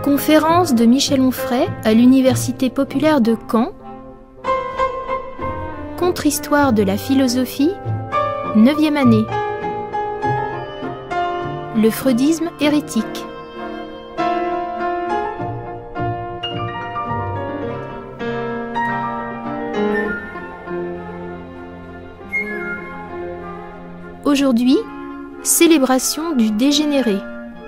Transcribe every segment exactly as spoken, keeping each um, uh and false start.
Conférence de Michel Onfray à l'Université populaire de Caen. Contre-histoire de la philosophie, neuvième année. Le freudisme hérétique. Aujourd'hui, célébration du dégénéré.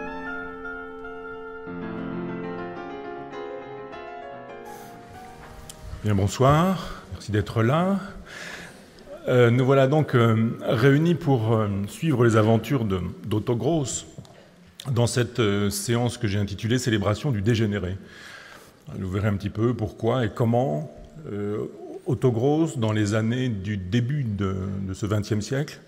Bien, bonsoir, merci d'être là. Euh, nous voilà donc euh, réunis pour euh, suivre les aventures d'Otto Gross dans cette euh, séance que j'ai intitulée « Célébration du dégénéré ». Vous verrez un petit peu pourquoi et comment euh, Otto Gross, dans les années du début de, de ce vingtième siècle,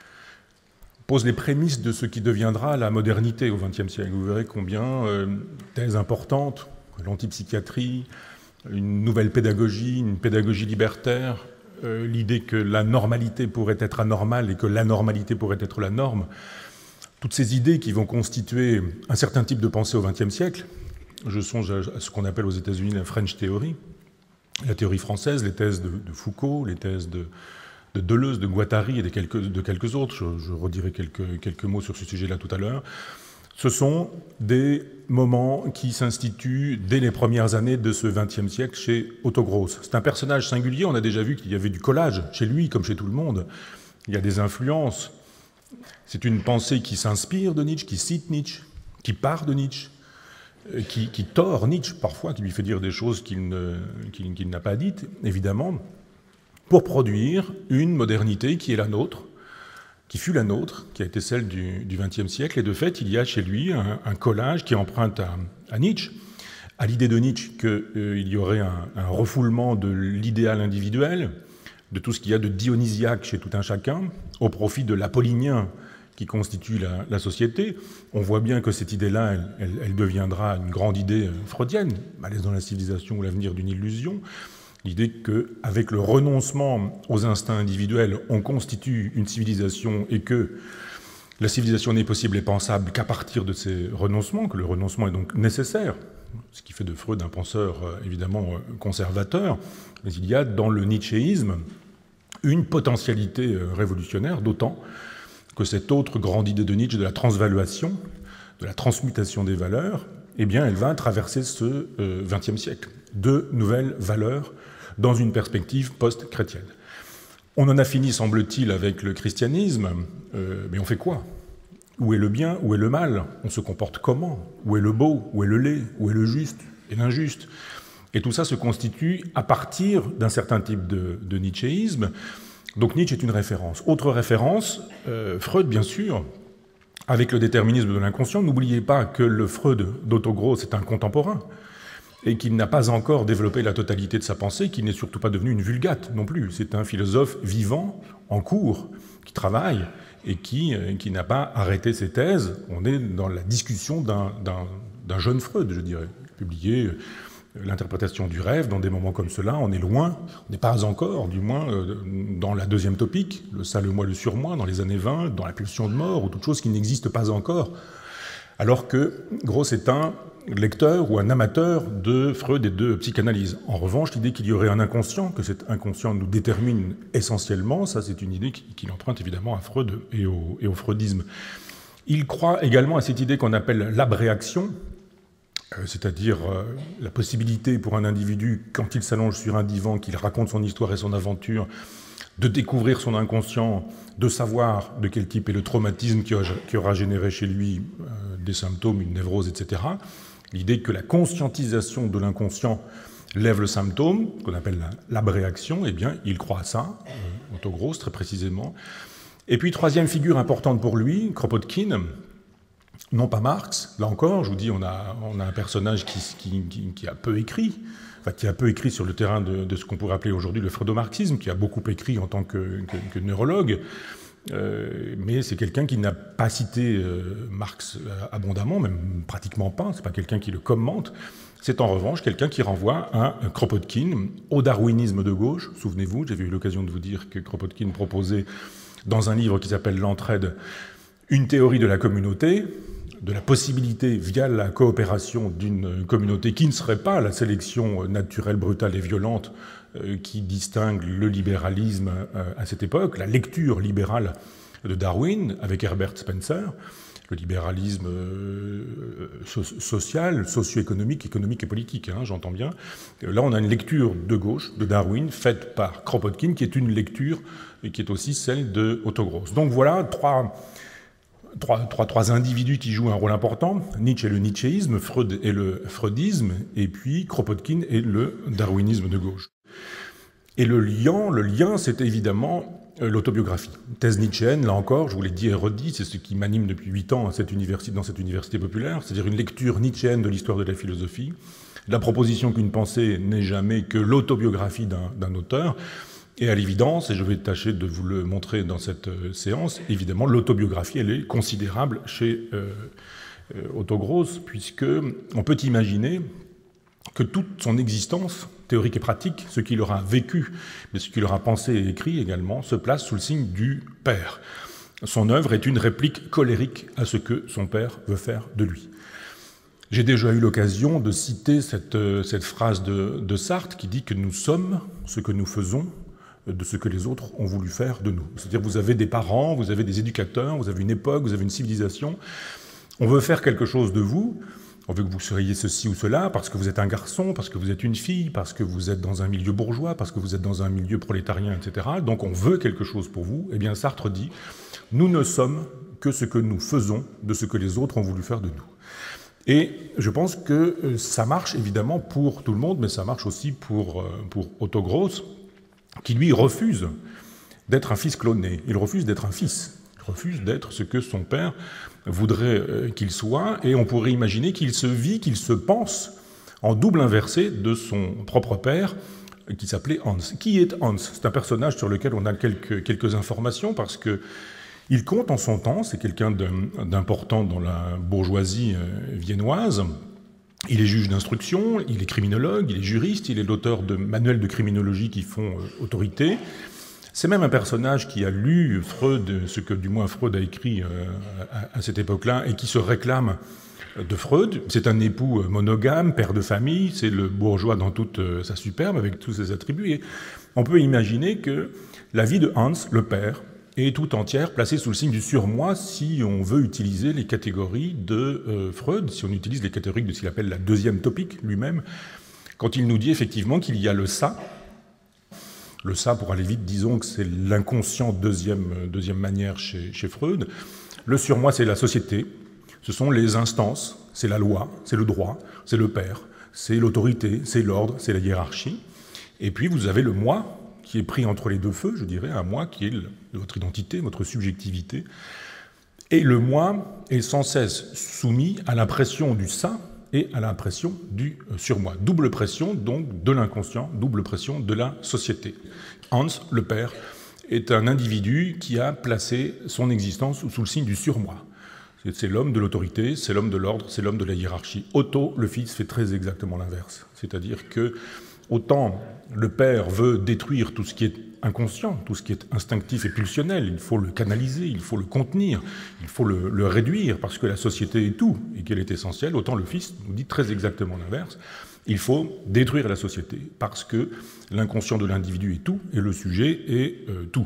pose les prémices de ce qui deviendra la modernité au vingtième siècle. Vous verrez combien euh, thèses importantes, l'antipsychiatrie, une nouvelle pédagogie, une pédagogie libertaire, euh, l'idée que la normalité pourrait être anormale et que l'anormalité pourrait être la norme, toutes ces idées qui vont constituer un certain type de pensée au vingtième siècle. Je songe à ce qu'on appelle aux États-Unis la French Theory, la théorie française, les thèses de, de Foucault, les thèses de, de Deleuze, de Guattari et de quelques, de quelques autres. Je, je redirai quelques, quelques mots sur ce sujet-là tout à l'heure. Ce sont des moments qui s'instituent dès les premières années de ce vingtième siècle chez Otto Gross. C'est un personnage singulier, on a déjà vu qu'il y avait du collage chez lui comme chez tout le monde. Il y a des influences. C'est une pensée qui s'inspire de Nietzsche, qui cite Nietzsche, qui part de Nietzsche, qui, qui tord Nietzsche parfois, qui lui fait dire des choses qu'il ne, qu'il, qu'il n'a pas dites, évidemment, pour produire une modernité qui est la nôtre, qui fut la nôtre, qui a été celle du vingtième siècle. Et de fait, il y a chez lui un, un collage qui emprunte à, à Nietzsche, à l'idée de Nietzsche qu'il euh, y aurait un, un refoulement de l'idéal individuel, de tout ce qu'il y a de dionysiaque chez tout un chacun, au profit de l'apollinien qui constitue la, la société. On voit bien que cette idée-là, elle, elle, elle deviendra une grande idée freudienne, Malaise dans la civilisation ou l'avenir d'une illusion. L'idée qu'avec le renoncement aux instincts individuels, on constitue une civilisation et que la civilisation n'est possible et pensable qu'à partir de ces renoncements, que le renoncement est donc nécessaire, ce qui fait de Freud un penseur évidemment conservateur. Mais il y a dans le nietzschéisme une potentialité révolutionnaire, d'autant que cette autre grande idée de Nietzsche de la transvaluation, de la transmutation des valeurs, eh bien, elle va traverser ce vingtième siècle. De nouvelles valeurs dans une perspective post-chrétienne. On en a fini, semble-t-il, avec le christianisme, euh, mais on fait quoi? Où est le bien? Où est le mal? On se comporte comment? Où est le beau? Où est le laid? Où est le juste et l'injuste? Et tout ça se constitue à partir d'un certain type de, de nietzschéisme. Donc Nietzsche est une référence. Autre référence, euh, Freud, bien sûr, avec le déterminisme de l'inconscient. N'oubliez pas que le Freud d'Otto Gross est un contemporain, et qu'il n'a pas encore développé la totalité de sa pensée, qu'il n'est surtout pas devenu une vulgate non plus. C'est un philosophe vivant, en cours, qui travaille et qui, qui n'a pas arrêté ses thèses. On est dans la discussion d'un, d'un, d'un jeune Freud, je dirais, publié l'interprétation du rêve dans des moments comme cela. On est loin, on n'est pas encore, du moins, dans la deuxième topique, le ça, le moi, le surmoi, dans les années vingt, dans la pulsion de mort, ou toute chose qui n'existe pas encore, alors que Gross est un lecteur ou un amateur de Freud et de psychanalyse. En revanche, l'idée qu'il y aurait un inconscient, que cet inconscient nous détermine essentiellement, ça c'est une idée qu'il emprunte évidemment à Freud et au, et au freudisme. Il croit également à cette idée qu'on appelle l'abréaction, euh, c'est-à-dire euh, la possibilité pour un individu, quand il s'allonge sur un divan, qu'il raconte son histoire et son aventure, de découvrir son inconscient, de savoir de quel type est le traumatisme qui, a, qui aura généré chez lui euh, des symptômes, une névrose, et cetera. L'idée que la conscientisation de l'inconscient lève le symptôme, qu'on appelle l'abréaction, eh bien, il croit à ça, euh, Otto Gross, très précisément. Et puis, troisième figure importante pour lui, Kropotkin, non pas Marx, là encore, je vous dis, on a, on a un personnage qui, qui, qui, qui a peu écrit, enfin, qui a peu écrit sur le terrain de, de ce qu'on pourrait appeler aujourd'hui le freudomarxisme, qui a beaucoup écrit en tant que, que, que neurologue, Euh, mais c'est quelqu'un qui n'a pas cité euh, Marx abondamment, même pratiquement pas, c'est pas quelqu'un qui le commente, c'est en revanche quelqu'un qui renvoie à un Kropotkin, au darwinisme de gauche. Souvenez-vous, j'avais eu l'occasion de vous dire que Kropotkin proposait dans un livre qui s'appelle L'entraide une théorie de la communauté, de la possibilité, via la coopération d'une communauté qui ne serait pas la sélection naturelle, brutale et violente euh, qui distingue le libéralisme euh, à cette époque, la lecture libérale de Darwin avec Herbert Spencer, le libéralisme euh, so social, socio-économique, économique et politique, hein, j'entends bien. Là, on a une lecture de gauche, de Darwin, faite par Kropotkin, qui est une lecture et qui est aussi celle de Otto Gross. Donc voilà trois, trois, trois, trois individus qui jouent un rôle important. Nietzsche et le nietzschéisme, Freud et le freudisme, et puis Kropotkin et le darwinisme de gauche. Et le lien, le lien, c'est évidemment l'autobiographie. Thèse nietzschéenne, là encore, je vous l'ai dit et redit, c'est ce qui m'anime depuis huit ans à cette université, dans cette université populaire, c'est-à-dire une lecture nietzschéenne de l'histoire de la philosophie, la proposition qu'une pensée n'est jamais que l'autobiographie d'un auteur, et à l'évidence, et je vais tâcher de vous le montrer dans cette euh, séance, évidemment, l'autobiographie, elle est considérable chez euh, euh, Otto Gross, puisque on peut imaginer que toute son existence théorique et pratique, ce qu'il aura vécu, mais ce qu'il aura pensé et écrit également, se place sous le signe du père. Son œuvre est une réplique colérique à ce que son père veut faire de lui. J'ai déjà eu l'occasion de citer cette, cette phrase de, de Sartre qui dit que nous sommes ce que nous faisons de ce que les autres ont voulu faire de nous. C'est-à-dire vous avez des parents, vous avez des éducateurs, vous avez une époque, vous avez une civilisation. On veut faire quelque chose de vous. On veut que vous soyez ceci ou cela parce que vous êtes un garçon, parce que vous êtes une fille, parce que vous êtes dans un milieu bourgeois, parce que vous êtes dans un milieu prolétarien, et cetera. Donc on veut quelque chose pour vous. Eh bien Sartre dit « Nous ne sommes que ce que nous faisons de ce que les autres ont voulu faire de nous ». Et je pense que ça marche évidemment pour tout le monde, mais ça marche aussi pour, pour Otto Gross, qui lui refuse d'être un fils cloné. Il refuse d'être un fils. Il refuse d'être ce que son père voudrait qu'il soit, et on pourrait imaginer qu'il se vit, qu'il se pense en double inversé de son propre père, qui s'appelait Hans. Qui est Hans? C'est un personnage sur lequel on a quelques, quelques informations, parce que il compte en son temps, c'est quelqu'un d'important dans la bourgeoisie viennoise. Il est juge d'instruction, il est criminologue, il est juriste, il est l'auteur de manuels de criminologie qui font autorité. C'est même un personnage qui a lu Freud, ce que du moins Freud a écrit à cette époque-là, et qui se réclame de Freud. C'est un époux monogame, père de famille, c'est le bourgeois dans toute sa superbe, avec tous ses attributs. Et on peut imaginer que la vie de Hans, le père, est tout entière placée sous le signe du surmoi si on veut utiliser les catégories de euh, Freud, si on utilise les catégories de ce qu'il appelle la deuxième topique lui-même, quand il nous dit effectivement qu'il y a le ça. Le ça, pour aller vite, disons que c'est l'inconscient deuxième, deuxième manière chez, chez Freud. Le surmoi, c'est la société, ce sont les instances, c'est la loi, c'est le droit, c'est le père, c'est l'autorité, c'est l'ordre, c'est la hiérarchie. Et puis vous avez le moi, qui est pris entre les deux feux, je dirais, un moi qui est le, votre identité, votre subjectivité. Et le moi est sans cesse soumis à la pression du ça et à la pression du surmoi. Double pression, donc, de l'inconscient, double pression de la société. Hans, le père, est un individu qui a placé son existence sous le signe du surmoi. C'est l'homme de l'autorité, c'est l'homme de l'ordre, c'est l'homme de la hiérarchie. Otto, le fils, fait très exactement l'inverse. C'est-à-dire que autant le père veut détruire tout ce qui est inconscient, tout ce qui est instinctif et pulsionnel, il faut le canaliser, il faut le contenir, il faut le, le réduire, parce que la société est tout et qu'elle est essentielle, autant le fils nous dit très exactement l'inverse. Il faut détruire la société, parce que l'inconscient de l'individu est tout et le sujet est euh, tout.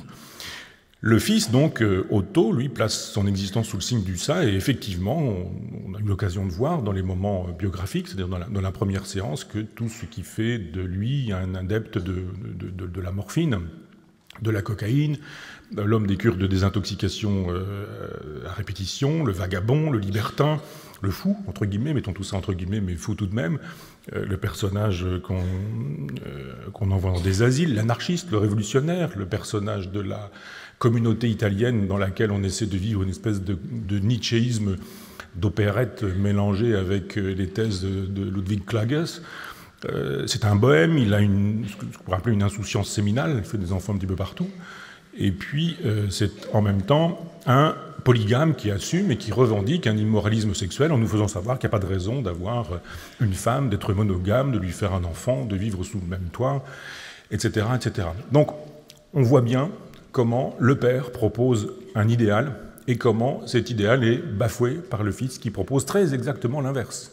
Le fils, donc, Otto, lui, place son existence sous le signe du ça, et effectivement, on a eu l'occasion de voir dans les moments biographiques, c'est-à-dire dans, dans la première séance, que tout ce qui fait de lui un adepte de, de, de, de la morphine, de la cocaïne, l'homme des cures de désintoxication euh, à répétition, le vagabond, le libertin, le fou, entre guillemets, mettons tout ça entre guillemets, mais fou tout de même, euh, le personnage qu'on euh, qu'on envoie dans des asiles, l'anarchiste, le révolutionnaire, le personnage de la communauté italienne dans laquelle on essaie de vivre une espèce de, de nietzschéisme d'opérette mélangée avec les thèses de, de Ludwig Klages. Euh, c'est un bohème, il a une, ce qu'on pourrait appeler une insouciance séminale, il fait des enfants un petit peu partout. Et puis, euh, c'est en même temps un polygame qui assume et qui revendique un immoralisme sexuel en nous faisant savoir qu'il n'y a pas de raison d'avoir une femme, d'être monogame, de lui faire un enfant, de vivre sous le même toit, et cetera, et cetera. Donc, on voit bien comment le père propose un idéal et comment cet idéal est bafoué par le fils qui propose très exactement l'inverse.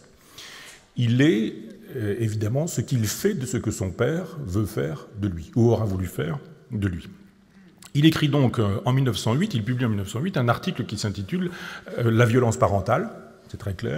Il est euh, évidemment ce qu'il fait de ce que son père veut faire de lui, ou aura voulu faire de lui. Il écrit donc euh, en mille neuf cent huit, il publie en mille neuf cent huit un article qui s'intitule euh, « La violence parentale », c'est très clair.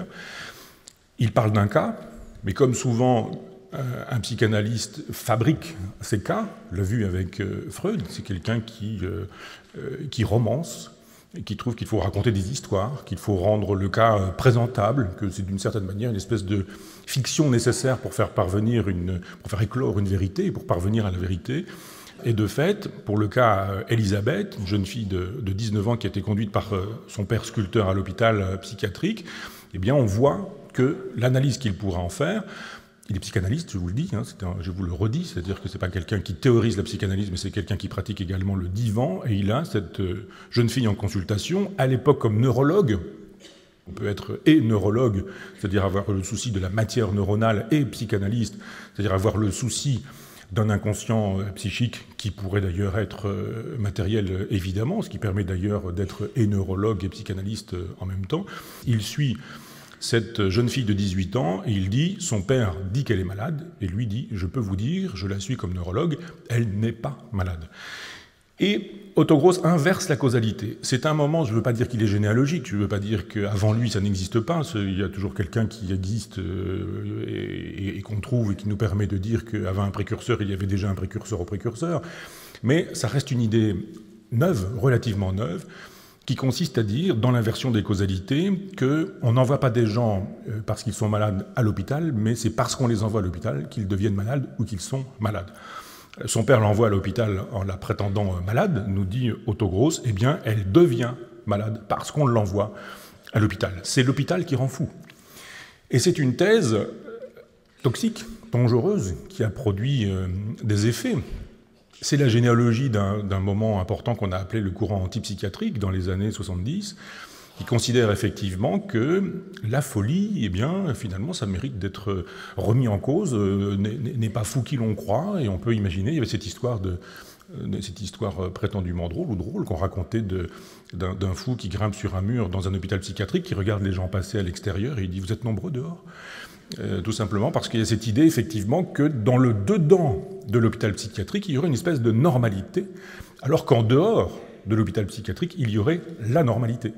Il parle d'un cas, mais comme souvent euh, un psychanalyste fabrique ses cas, l'a vu avec euh, Freud, c'est quelqu'un qui, euh, euh, qui romance, et qui trouve qu'il faut raconter des histoires, qu'il faut rendre le cas euh, présentable, que c'est d'une certaine manière une espèce de fiction nécessaire pour faire parvenir une, pour faire éclore une vérité, pour parvenir à la vérité. Et de fait, pour le cas Elisabeth, une jeune fille de, de dix-neuf ans qui a été conduite par son père sculpteur à l'hôpital psychiatrique, eh bien on voit que l'analyse qu'il pourra en faire, il est psychanalyste, je vous le dis, hein, un, je vous le redis, c'est-à-dire que c'est pas quelqu'un qui théorise la psychanalyse, mais c'est quelqu'un qui pratique également le divan, et il a cette jeune fille en consultation, à l'époque comme neurologue. On peut être et neurologue, c'est-à-dire avoir le souci de la matière neuronale, et psychanalyste, c'est-à-dire avoir le souci d'un inconscient psychique qui pourrait d'ailleurs être matériel, évidemment, ce qui permet d'ailleurs d'être et neurologue et psychanalyste en même temps. Il suit cette jeune fille de dix-huit ans et il dit, son père dit qu'elle est malade, et lui dit, je peux vous dire, je la suis comme neurologue, elle n'est pas malade. Et Otto Gross inverse la causalité. C'est un moment, je ne veux pas dire qu'il est généalogique, je ne veux pas dire qu'avant lui ça n'existe pas, il y a toujours quelqu'un qui existe et, et, et qu'on trouve et qui nous permet de dire qu'avant un précurseur, il y avait déjà un précurseur au précurseur, mais ça reste une idée neuve, relativement neuve, qui consiste à dire, dans l'inversion des causalités, qu'on n'envoie pas des gens parce qu'ils sont malades à l'hôpital, mais c'est parce qu'on les envoie à l'hôpital qu'ils deviennent malades ou qu'ils sont malades. Son père l'envoie à l'hôpital en la prétendant malade, nous dit Otto Gross, eh bien, elle devient malade parce qu'on l'envoie à l'hôpital. C'est l'hôpital qui rend fou. Et c'est une thèse toxique, dangereuse, qui a produit euh, des effets. C'est la généalogie d'un d'un moment important qu'on a appelé le courant antipsychiatrique dans les années soixante-dix, qui considère effectivement que la folie, eh bien, finalement, ça mérite d'être remis en cause, euh, n'est pas fou qui l'on croit, et on peut imaginer, il y avait cette histoire, de, de cette histoire prétendument drôle, ou drôle, qu'on racontait d'un d'un fou qui grimpe sur un mur dans un hôpital psychiatrique, qui regarde les gens passer à l'extérieur, et il dit « Vous êtes nombreux dehors ?» euh, Tout simplement parce qu'il y a cette idée, effectivement, que dans le dedans de l'hôpital psychiatrique, il y aurait une espèce de normalité, alors qu'en dehors de l'hôpital psychiatrique, il y aurait la normalité.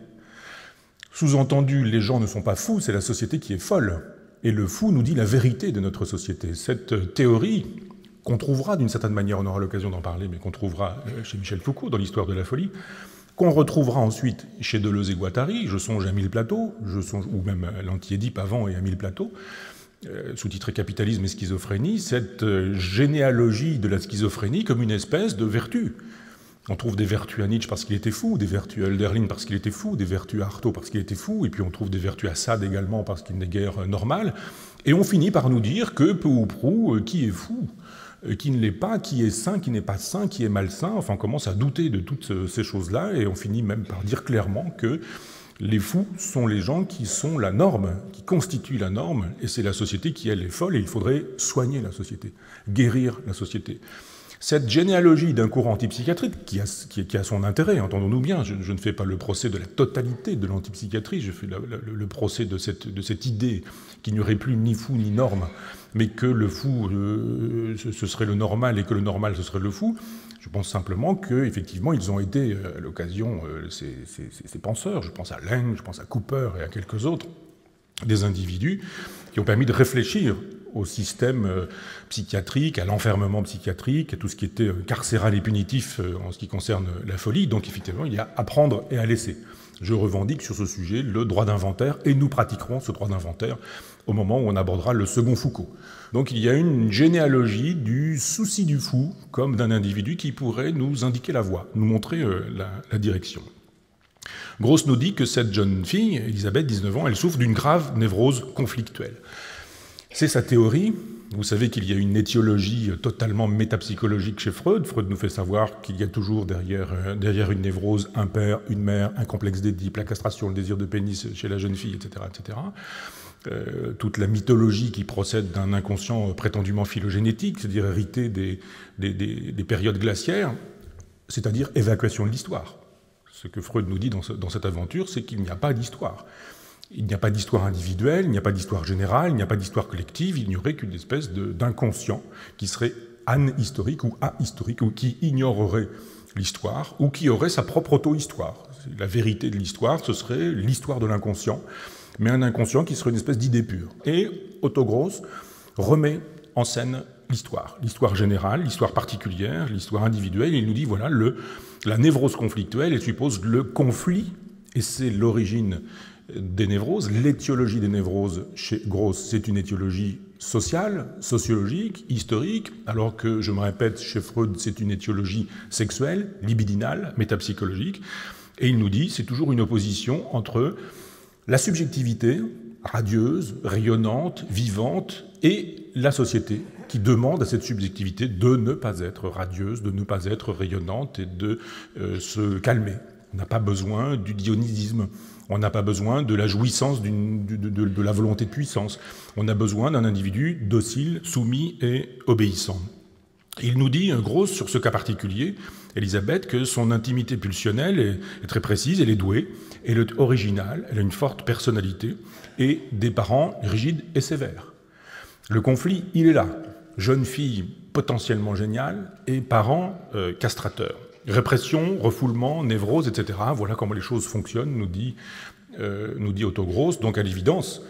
Sous-entendu, les gens ne sont pas fous, c'est la société qui est folle. Et le fou nous dit la vérité de notre société. Cette théorie, qu'on trouvera d'une certaine manière, on aura l'occasion d'en parler, mais qu'on trouvera chez Michel Foucault dans l'histoire de la folie, qu'on retrouvera ensuite chez Deleuze et Guattari, je songe à Mille Plateaux, je songe, ou même à l'Anti-Édipe avant et à Mille Plateaux, euh, sous-titré Capitalisme et schizophrénie, cette euh, généalogie de la schizophrénie comme une espèce de vertu. On trouve des vertus à Nietzsche parce qu'il était fou, des vertus à Hölderlin parce qu'il était fou, des vertus à Artaud parce qu'il était fou, et puis on trouve des vertus à Sade également parce qu'il n'est guère normal. Et on finit par nous dire que, peu ou prou, qui est fou, qui ne l'est pas, qui est sain, qui n'est pas sain, qui est malsain. Enfin, on commence à douter de toutes ces choses-là, et on finit même par dire clairement que les fous sont les gens qui sont la norme, qui constituent la norme, et c'est la société qui, elle, est folle, et il faudrait soigner la société, guérir la société. Cette généalogie d'un courant antipsychiatrique, qui a, qui, qui a son intérêt, entendons-nous bien, je, je ne fais pas le procès de la totalité de l'antipsychiatrie, je fais la, la, le procès de cette, de cette idée qu'il n'y aurait plus ni fou ni norme, mais que le fou, euh, ce, ce serait le normal et que le normal, ce serait le fou. Je pense simplement qu'effectivement, ils ont été, à l'occasion, euh, ces, ces, ces penseurs, je pense à Laing, je pense à Cooper et à quelques autres, des individus qui ont permis de réfléchir au système euh, psychiatrique, à l'enfermement psychiatrique, à tout ce qui était euh, carcéral et punitif euh, en ce qui concerne la folie. Donc effectivement, il y a à prendre et à laisser. Je revendique sur ce sujet le droit d'inventaire, et nous pratiquerons ce droit d'inventaire au moment où on abordera le second Foucault. Donc il y a une généalogie du souci du fou, comme d'un individu qui pourrait nous indiquer la voie, nous montrer euh, la, la direction. Gross nous dit que cette jeune fille, Elisabeth, dix-neuf ans, elle souffre d'une grave névrose conflictuelle. C'est sa théorie. Vous savez qu'il y a une étiologie totalement métapsychologique chez Freud. Freud nous fait savoir qu'il y a toujours derrière, euh, derrière une névrose un père, une mère, un complexe d'Édipe, la castration, le désir de pénis chez la jeune fille, et cetera, et cetera. Euh, toute la mythologie qui procède d'un inconscient prétendument phylogénétique, c'est-à-dire hérité des, des, des, des périodes glaciaires, c'est-à-dire évacuation de l'histoire. Ce que Freud nous dit dans, ce, dans cette aventure, c'est qu'il n'y a pas d'histoire. Il n'y a pas d'histoire individuelle, il n'y a pas d'histoire générale, il n'y a pas d'histoire collective, il n'y aurait qu'une espèce de, d'inconscient qui serait anhistorique ou ahistorique, ou qui ignorerait l'histoire, ou qui aurait sa propre auto-histoire. La vérité de l'histoire, ce serait l'histoire de l'inconscient, mais un inconscient qui serait une espèce d'idée pure. Et Otto Gross remet en scène l'histoire, l'histoire générale, l'histoire particulière, l'histoire individuelle, et il nous dit, voilà, le, la névrose conflictuelle, elle suppose le conflit, et c'est l'origine des névroses. L'étiologie des névroses chez Gross, c'est une étiologie sociale, sociologique, historique, alors que, je me répète, chez Freud, c'est une étiologie sexuelle, libidinale, métapsychologique. Et il nous dit, c'est toujours une opposition entre la subjectivité, radieuse, rayonnante, vivante, et la société, qui demande à cette subjectivité de ne pas être radieuse, de ne pas être rayonnante et de euh, se calmer. On n'a pas besoin du dionysisme. On n'a pas besoin de la jouissance d'une, de, de, de la volonté de puissance. On a besoin d'un individu docile, soumis et obéissant. Il nous dit, Gross, sur ce cas particulier, Elisabeth, que son intimité pulsionnelle est, est très précise, elle est douée, elle est originale, elle a une forte personnalité et des parents rigides et sévères. Le conflit, il est là. Jeune fille potentiellement géniale et parents euh, castrateurs. Répression, refoulement, névrose, et cetera. Voilà comment les choses fonctionnent, nous dit, euh, nous dit Otto Gross. Donc à l'évidence,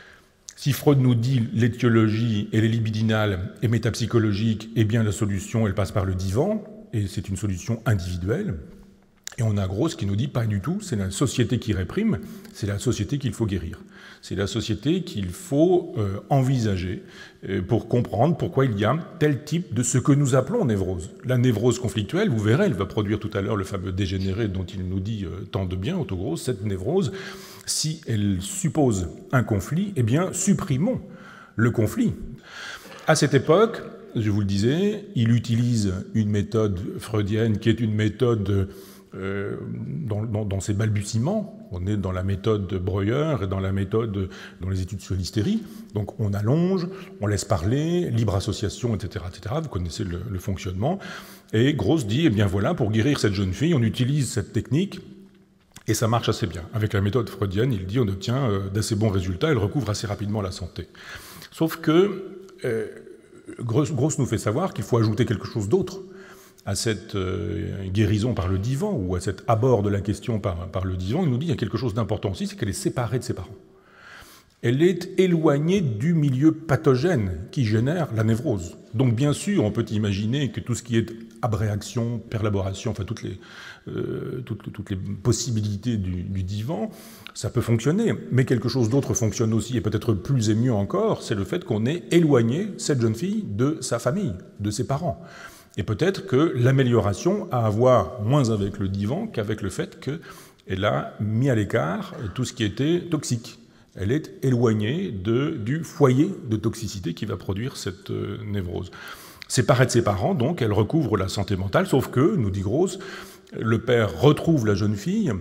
si Freud nous dit l'étiologie, elle est libidinale et métapsychologique, eh bien la solution, elle passe par le divan, et c'est une solution individuelle. Et on a Gross qui nous dit pas du tout, c'est la société qui réprime, c'est la société qu'il faut guérir. C'est la société qu'il faut euh, envisager euh, pour comprendre pourquoi il y a tel type de ce que nous appelons névrose. La névrose conflictuelle, vous verrez, elle va produire tout à l'heure le fameux dégénéré dont il nous dit euh, tant de bien, Otto Gross. Cette névrose, si elle suppose un conflit, eh bien supprimons le conflit. À cette époque, je vous le disais, il utilise une méthode freudienne qui est une méthode Euh, dans, dans, dans ses balbutiements. On est dans la méthode de Breuer et dans la méthode dans les études sur l'hystérie. Donc on allonge, on laisse parler, libre association, et cetera, et cetera. Vous connaissez le, le fonctionnement. Et Gross dit, eh bien voilà, pour guérir cette jeune fille, on utilise cette technique et ça marche assez bien. Avec la méthode freudienne, il dit, on obtient euh, d'assez bons résultats, elle recouvre assez rapidement la santé. Sauf que euh, Gross, Gross nous fait savoir qu'il faut ajouter quelque chose d'autre à cette euh, guérison par le divan, ou à cet abord de la question par, par le divan. Il nous dit qu'il y a quelque chose d'important aussi, c'est qu'elle est séparée de ses parents. Elle est éloignée du milieu pathogène qui génère la névrose. Donc bien sûr, on peut imaginer que tout ce qui est abréaction, perlaboration, enfin toutes les, euh, toutes, toutes les possibilités du, du divan, ça peut fonctionner. Mais quelque chose d'autre fonctionne aussi, et peut-être plus et mieux encore, c'est le fait qu'on ait éloigné cette jeune fille de sa famille, de ses parents. Et peut-être que l'amélioration a à voir moins avec le divan qu'avec le fait qu'elle a mis à l'écart tout ce qui était toxique. Elle est éloignée de, du foyer de toxicité qui va produire cette euh, névrose. Séparée de ses parents, donc, elle recouvre la santé mentale, sauf que, nous dit Gross, le père retrouve la jeune fille.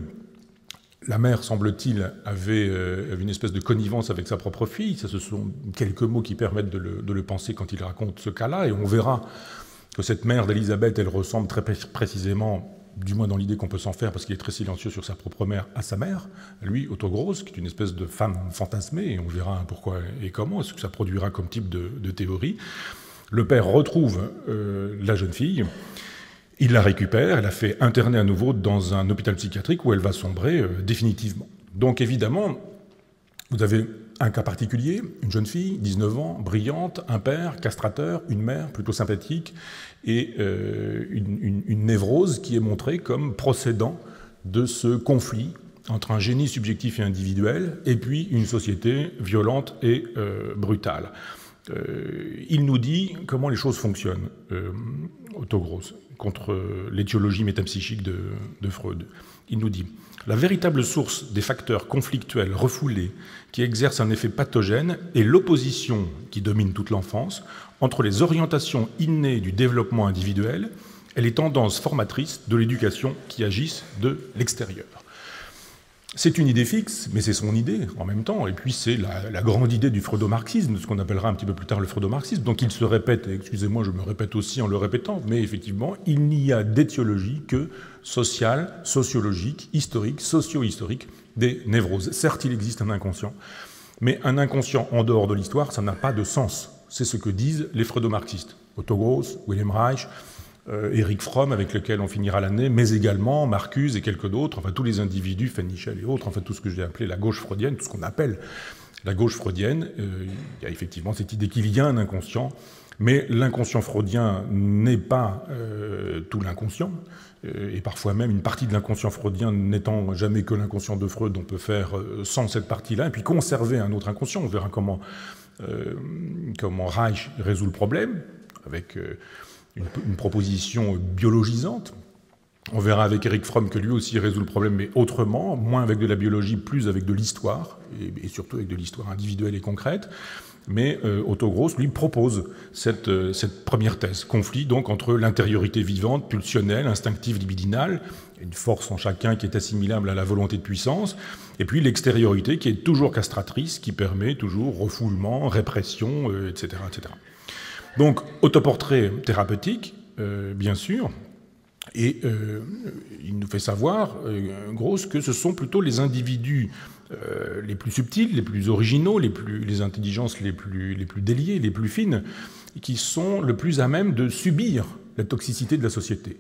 La mère, semble-t-il, avait, euh, avait une espèce de connivence avec sa propre fille. Ça, ce sont quelques mots qui permettent de le, de le penser quand il raconte ce cas-là, et on verra que cette mère d'Elisabeth, elle ressemble très précisément, du moins dans l'idée qu'on peut s'en faire, parce qu'il est très silencieux sur sa propre mère, à sa mère, lui, Otto Gross, qui est une espèce de femme fantasmée, et on verra pourquoi et comment, ce que ça produira comme type de, de théorie. Le père retrouve euh, la jeune fille, il la récupère, elle la fait interner à nouveau dans un hôpital psychiatrique où elle va sombrer euh, définitivement. Donc évidemment, vous avez un cas particulier, une jeune fille, dix-neuf ans, brillante, un père, castrateur, une mère plutôt sympathique, et euh, une, une, une névrose qui est montrée comme procédant de ce conflit entre un génie subjectif et individuel, et puis une société violente et euh, brutale. Euh, il nous dit comment les choses fonctionnent, euh, Otto Gross, contre l'étiologie métapsychique de, de Freud. Il nous dit « La véritable source des facteurs conflictuels refoulés qui exercent un effet pathogène est l'opposition qui domine toute l'enfance entre les orientations innées du développement individuel et les tendances formatrices de l'éducation qui agissent de l'extérieur. » C'est une idée fixe, mais c'est son idée en même temps. Et puis c'est la, la grande idée du freudomarxisme, ce qu'on appellera un petit peu plus tard le freudomarxisme. Donc il se répète, et excusez-moi, je me répète aussi en le répétant, mais effectivement, il n'y a d'étiologie que sociale, sociologique, historique, socio-historique des névroses. Certes, il existe un inconscient, mais un inconscient en dehors de l'histoire, ça n'a pas de sens. C'est ce que disent les freudomarxistes. Otto Gross, Wilhelm Reich, Euh, Eric Fromm, avec lequel on finira l'année, mais également Marcuse et quelques d'autres, enfin tous les individus, Fenichel et autres, enfin tout ce que j'ai appelé la gauche freudienne, tout ce qu'on appelle la gauche freudienne. Euh, il y a effectivement cette idée qu'il y a un inconscient, mais l'inconscient freudien n'est pas euh, tout l'inconscient, euh, et parfois même une partie de l'inconscient freudien n'étant jamais que l'inconscient de Freud, on peut faire euh, sans cette partie-là, et puis conserver un autre inconscient. On verra comment, euh, comment Reich résout le problème, avec... Euh, Une, une proposition biologisante. On verra avec Eric Fromm que lui aussi résout le problème, mais autrement, moins avec de la biologie, plus avec de l'histoire, et, et surtout avec de l'histoire individuelle et concrète. Mais euh, Otto Gross, lui, propose cette, euh, cette première thèse. Conflit donc entre l'intériorité vivante, pulsionnelle, instinctive, libidinale, une force en chacun qui est assimilable à la volonté de puissance, et puis l'extériorité qui est toujours castratrice, qui permet toujours refoulement, répression, euh, et cetera, et cetera. Donc, autoportrait thérapeutique, euh, bien sûr, et euh, il nous fait savoir, euh, Gross, que ce sont plutôt les individus euh, les plus subtils, les plus originaux, les, plus, les intelligences les plus, les plus déliées, les plus fines, qui sont le plus à même de subir la toxicité de la société.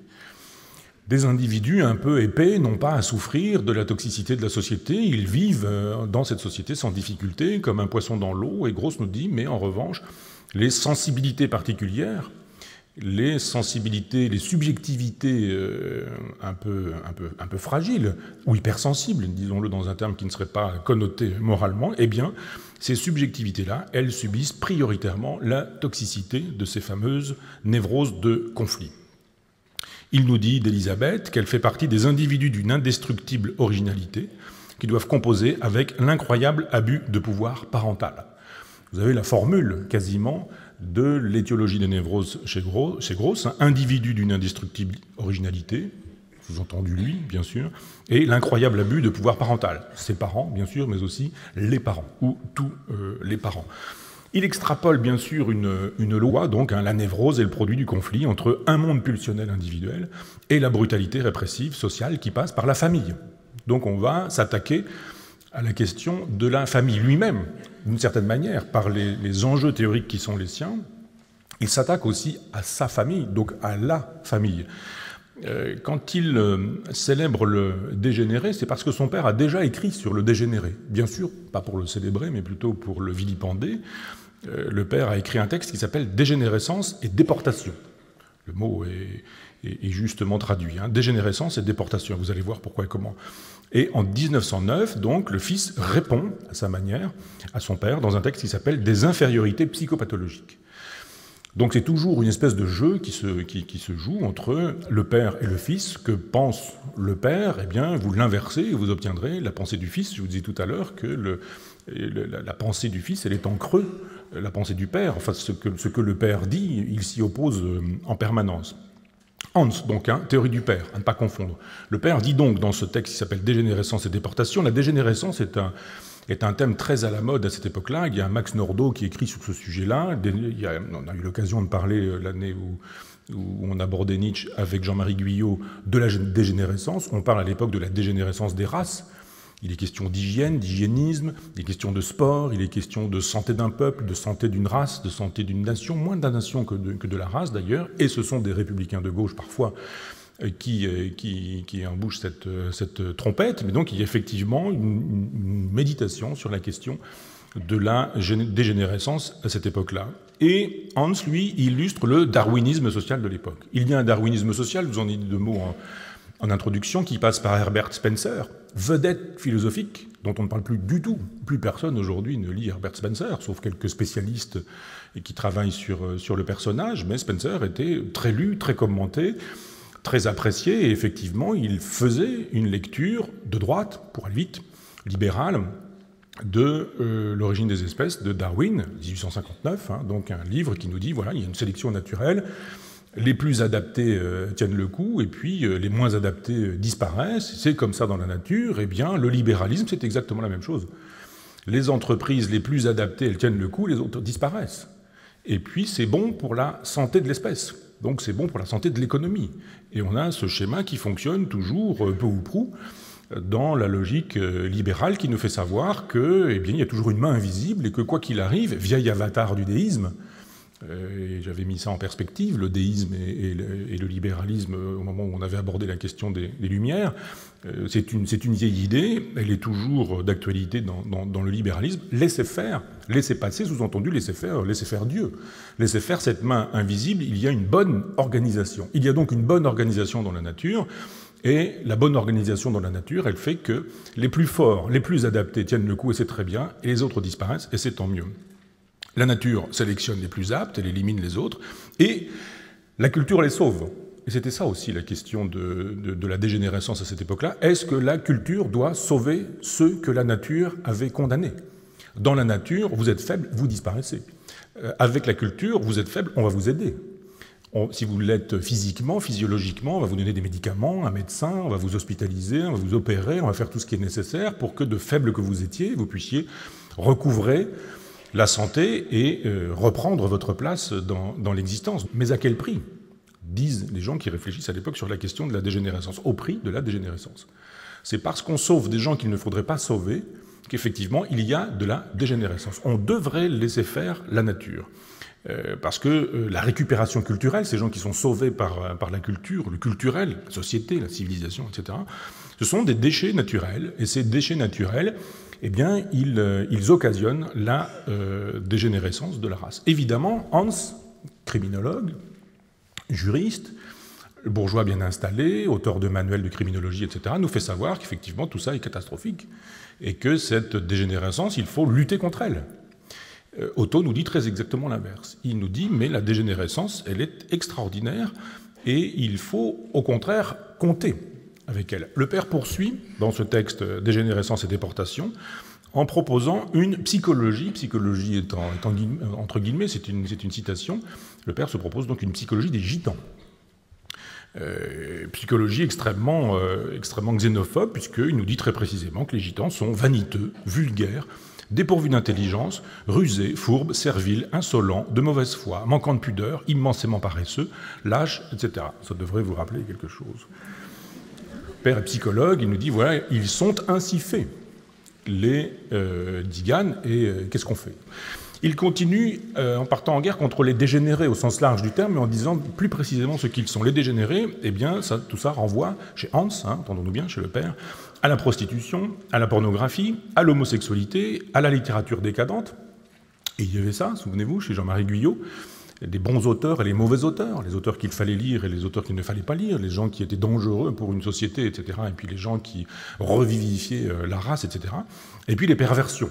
Des individus un peu épais n'ont pas à souffrir de la toxicité de la société, ils vivent dans cette société sans difficulté, comme un poisson dans l'eau, et Gross nous dit, mais en revanche, les sensibilités particulières, les sensibilités, les subjectivités euh, un, peu, un, peu, un peu fragiles, ou hypersensibles, disons-le dans un terme qui ne serait pas connoté moralement, eh bien, ces subjectivités-là, elles subissent prioritairement la toxicité de ces fameuses névroses de conflit. Il nous dit d'Elisabeth qu'elle fait partie des individus d'une indestructible originalité qui doivent composer avec l'incroyable abus de pouvoir parental. Vous avez la formule, quasiment, de l'étiologie des névroses chez Gross, chez Gross, hein, individu d'une indestructible originalité, sous-entendu lui, bien sûr, et l'incroyable abus de pouvoir parental. Ses parents, bien sûr, mais aussi les parents, ou tous euh, les parents. Il extrapole, bien sûr, une, une loi, donc hein, la névrose est le produit du conflit entre un monde pulsionnel individuel et la brutalité répressive sociale qui passe par la famille. Donc on va s'attaquer à la question de la famille lui-même, d'une certaine manière, par les, les enjeux théoriques qui sont les siens. Il s'attaque aussi à sa famille, donc à la famille. Euh, quand il euh, célèbre le dégénéré, c'est parce que son père a déjà écrit sur le dégénéré. Bien sûr, pas pour le célébrer, mais plutôt pour le vilipender. Euh, le père a écrit un texte qui s'appelle « Dégénérescence et déportation ». Le mot est, est, est justement traduit. Hein. Dégénérescence et déportation, vous allez voir pourquoi et comment. Et en mille neuf cent neuf, donc, le fils répond, à sa manière, à son père, dans un texte qui s'appelle « Des infériorités psychopathologiques ». Donc c'est toujours une espèce de jeu qui se, qui, qui se joue entre le père et le fils. Que pense le père? Eh bien, vous l'inversez et vous obtiendrez la pensée du fils. Je vous disais tout à l'heure que le, le, la, la pensée du fils, elle est en creux, la pensée du père. Enfin, ce que, ce que le père dit, il s'y oppose en permanence. Hans, donc, hein, théorie du père, à ne pas confondre. Le père dit donc, dans ce texte qui s'appelle « Dégénérescence et déportation », la dégénérescence est un, est un thème très à la mode à cette époque-là. Il y a un Max Nordau qui écrit sur ce sujet-là. Il y a, on a eu l'occasion de parler l'année où, où on abordait Nietzsche avec Jean-Marie Guyot de la dégénérescence. On parle à l'époque de la dégénérescence des races. Il est question d'hygiène, d'hygiénisme, il est question de sport, il est question de santé d'un peuple, de santé d'une race, de santé d'une nation, moins de la nation que de, que de la race d'ailleurs, et ce sont des républicains de gauche parfois qui, qui, qui embouchent cette, cette trompette, mais donc il y a effectivement une, une méditation sur la question de la dégénérescence à cette époque-là. Et Hans, lui, illustre le darwinisme social de l'époque. Il y a un darwinisme social, vous en dites deux mots en, en introduction, qui passe par Herbert Spencer, vedette philosophique dont on ne parle plus du tout. Plus personne aujourd'hui ne lit Herbert Spencer, sauf quelques spécialistes qui travaillent sur, sur le personnage, mais Spencer était très lu, très commenté, très apprécié, et effectivement, il faisait une lecture de droite, pour aller vite, libérale, de euh, l'origine des espèces de Darwin, dix-huit cent cinquante-neuf, hein, donc un livre qui nous dit, voilà, il y a une sélection naturelle, les plus adaptés euh, tiennent le coup, et puis euh, les moins adaptés euh, disparaissent. C'est comme ça dans la nature. Eh bien, le libéralisme, c'est exactement la même chose. Les entreprises les plus adaptées, elles tiennent le coup, les autres disparaissent. Et puis, c'est bon pour la santé de l'espèce. Donc, c'est bon pour la santé de l'économie. Et on a ce schéma qui fonctionne toujours, euh, peu ou prou, dans la logique euh, libérale qui nous fait savoir que, eh bien, il y a toujours une main invisible et que, quoi qu'il arrive, vieil avatar du déisme, Euh, et j'avais mis ça en perspective, le déisme et, et, le, et le libéralisme, au moment où on avait abordé la question des, des Lumières. Euh, c'est une, c'est une vieille idée, elle est toujours d'actualité dans, dans, dans le libéralisme. Laissez faire, laissez passer, sous-entendu, laissez faire, laissez faire Dieu. Laissez faire cette main invisible, il y a une bonne organisation. Il y a donc une bonne organisation dans la nature, et la bonne organisation dans la nature, elle fait que les plus forts, les plus adaptés tiennent le coup, et c'est très bien, et les autres disparaissent, et c'est tant mieux. La nature sélectionne les plus aptes, elle élimine les autres, et la culture les sauve. Et c'était ça aussi la question de, de, de la dégénérescence à cette époque-là. Est-ce que la culture doit sauver ceux que la nature avait condamnés ? Dans la nature, vous êtes faible, vous disparaissez. Euh, avec la culture, vous êtes faible, on va vous aider. On, si vous l'êtes physiquement, physiologiquement, on va vous donner des médicaments, un médecin, on va vous hospitaliser, on va vous opérer, on va faire tout ce qui est nécessaire pour que, de faible que vous étiez, vous puissiez recouvrer la santé et euh, reprendre votre place dans, dans l'existence. Mais à quel prix ? Disent les gens qui réfléchissent à l'époque sur la question de la dégénérescence. Au prix de la dégénérescence. C'est parce qu'on sauve des gens qu'il ne faudrait pas sauver qu'effectivement il y a de la dégénérescence. On devrait laisser faire la nature. Euh, parce que euh, la récupération culturelle, ces gens qui sont sauvés par, par la culture, le culturel, la société, la civilisation, et cetera, ce sont des déchets naturels. Et ces déchets naturels, eh bien, ils, euh, ils occasionnent la euh, dégénérescence de la race. Évidemment, Hans, criminologue, juriste, bourgeois bien installé, auteur de manuels de criminologie, et cetera, nous fait savoir qu'effectivement tout ça est catastrophique et que cette dégénérescence, il faut lutter contre elle. Euh, Otto nous dit très exactement l'inverse. Il nous dit, mais la dégénérescence, elle est extraordinaire et il faut au contraire compter avec elle. Le père poursuit, dans ce texte « Dégénérescence et déportation », en proposant une psychologie, psychologie étant, étant entre guillemets, c'est une, c'est une citation, le père se propose donc une psychologie des gitans. Euh, psychologie extrêmement, euh, extrêmement xénophobe, puisqu'il nous dit très précisément que les gitans sont vaniteux, vulgaires, dépourvus d'intelligence, rusés, fourbes, serviles, insolents, de mauvaise foi, manquant de pudeur, immensément paresseux, lâches, et cetera. Ça devrait vous rappeler quelque chose. Père est psychologue, il nous dit, voilà, ils sont ainsi faits, les euh, Digan, et euh, qu'est-ce qu'on fait ? Il continue euh, en partant en guerre contre les dégénérés au sens large du terme, mais en disant plus précisément ce qu'ils sont. Les dégénérés, eh bien, ça, tout ça renvoie chez Hans, hein, entendons-nous bien, chez le père, à la prostitution, à la pornographie, à l'homosexualité, à la littérature décadente. Et il y avait ça, souvenez-vous, chez Jean-Marie Guyot, les bons auteurs et les mauvais auteurs, les auteurs qu'il fallait lire et les auteurs qu'il ne fallait pas lire, les gens qui étaient dangereux pour une société, et cetera, et puis les gens qui revivifiaient la race, et cetera. Et puis les perversions.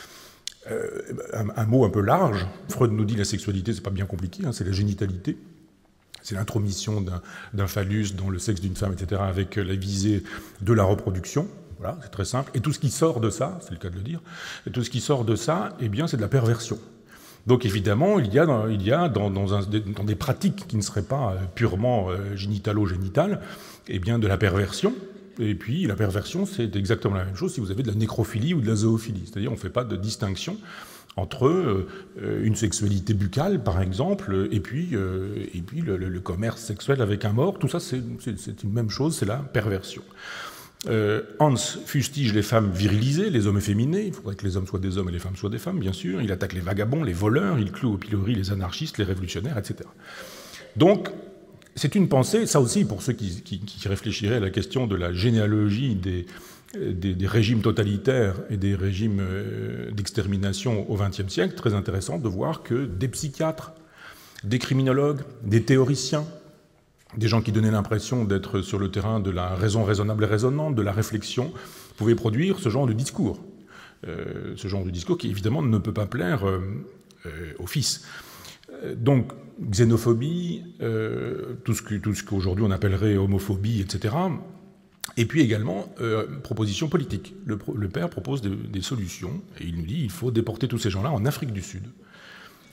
Euh, un, un mot un peu large. Freud nous dit la sexualité, c'est pas bien compliqué, hein, c'est la génitalité. C'est l'intromission d'un, d'un phallus dans le sexe d'une femme, et cetera, avec la visée de la reproduction. Voilà, c'est très simple. Et tout ce qui sort de ça, c'est le cas de le dire, et tout ce qui sort de ça, eh bien, c'est de la perversion. Donc évidemment, il y a dans, il y a dans, dans, un, dans des pratiques qui ne seraient pas purement euh, génitalo-génitales, eh bien, de la perversion. Et puis, la perversion, c'est exactement la même chose si vous avez de la nécrophilie ou de la zoophilie. C'est-à-dire, on ne fait pas de distinction entre euh, une sexualité buccale, par exemple, et puis, euh, et puis le, le, le commerce sexuel avec un mort. Tout ça, c'est, c'est, c'est une même chose, c'est la perversion. Euh, Hans fustige les femmes virilisées, les hommes efféminés. Il faudrait que les hommes soient des hommes et les femmes soient des femmes, bien sûr. Il attaque les vagabonds, les voleurs, il cloue au pilori les anarchistes, les révolutionnaires, et cetera. Donc, c'est une pensée, ça aussi, pour ceux qui, qui, qui réfléchiraient à la question de la généalogie des, des, des régimes totalitaires et des régimes d'extermination au vingtième siècle, très intéressant de voir que des psychiatres, des criminologues, des théoriciens, des gens qui donnaient l'impression d'être sur le terrain de la raison raisonnable et raisonnante, de la réflexion, pouvaient produire ce genre de discours. Euh, ce genre de discours qui, évidemment, ne peut pas plaire euh, euh, aux fils. Donc, xénophobie, euh, tout ce que, tout ce qu'aujourd'hui on appellerait homophobie, et cetera. Et puis également, euh, proposition politique. Le, le père propose des, des solutions, et il nous dit qu'il faut déporter tous ces gens-là en Afrique du Sud.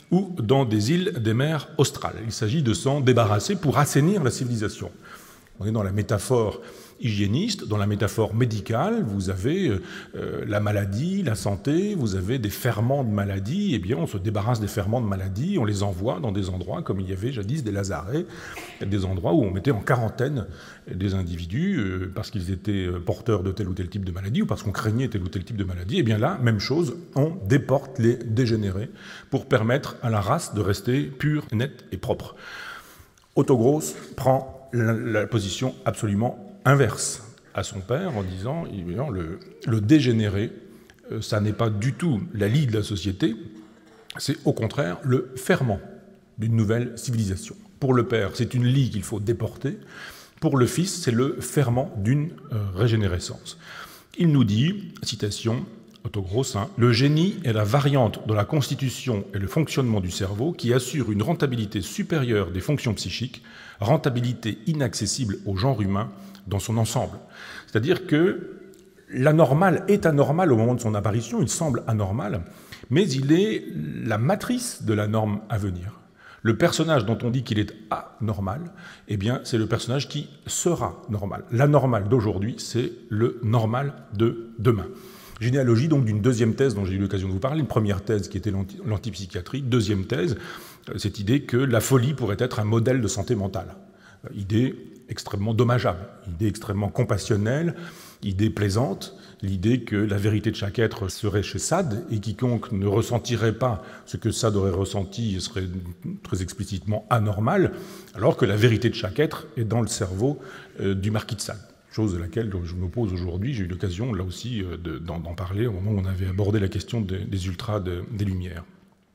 ou dans des îles des mers australes. Il s'agit de s'en débarrasser pour assainir la civilisation. On est dans la métaphore hygiéniste, dans la métaphore médicale, vous avez euh, la maladie, la santé, vous avez des ferments de maladie, eh bien on se débarrasse des ferments de maladie, on les envoie dans des endroits comme il y avait jadis des lazarets, des endroits où on mettait en quarantaine des individus euh, parce qu'ils étaient porteurs de tel ou tel type de maladie ou parce qu'on craignait tel ou tel type de maladie. Eh bien là, même chose, on déporte les dégénérés pour permettre à la race de rester pure, nette et propre. Otto Gross prend la, la position absolument inverse à son père en disant le, le dégénéré, ça n'est pas du tout la lie de la société, c'est au contraire le ferment d'une nouvelle civilisation. Pour le père, c'est une lie qu'il faut déporter. Pour le fils, c'est le ferment d'une euh, régénérescence. Il nous dit, citation, Otto Gross, hein, « Le génie est la variante de la constitution et le fonctionnement du cerveau qui assure une rentabilité supérieure des fonctions psychiques, rentabilité inaccessible au genre humain dans son ensemble. » C'est-à-dire que l'anormal est anormal au moment de son apparition, il semble anormal, mais il est la matrice de la norme à venir. Le personnage dont on dit qu'il est anormal, eh bien, c'est le personnage qui sera normal. L'anormal d'aujourd'hui, c'est le normal de demain. Généalogie donc d'une deuxième thèse dont j'ai eu l'occasion de vous parler, une première thèse qui était l'antipsychiatrie, deuxième thèse, cette idée que la folie pourrait être un modèle de santé mentale. Idée extrêmement dommageable, idée extrêmement compassionnelle, idée plaisante, l'idée que la vérité de chaque être serait chez Sade et quiconque ne ressentirait pas ce que Sade aurait ressenti serait très explicitement anormal, alors que la vérité de chaque être est dans le cerveau euh, du marquis de Sade. Chose de laquelle je m'oppose aujourd'hui. J'ai eu l'occasion, là aussi, d'en parler au moment où on avait abordé la question des, des ultras de, des Lumières.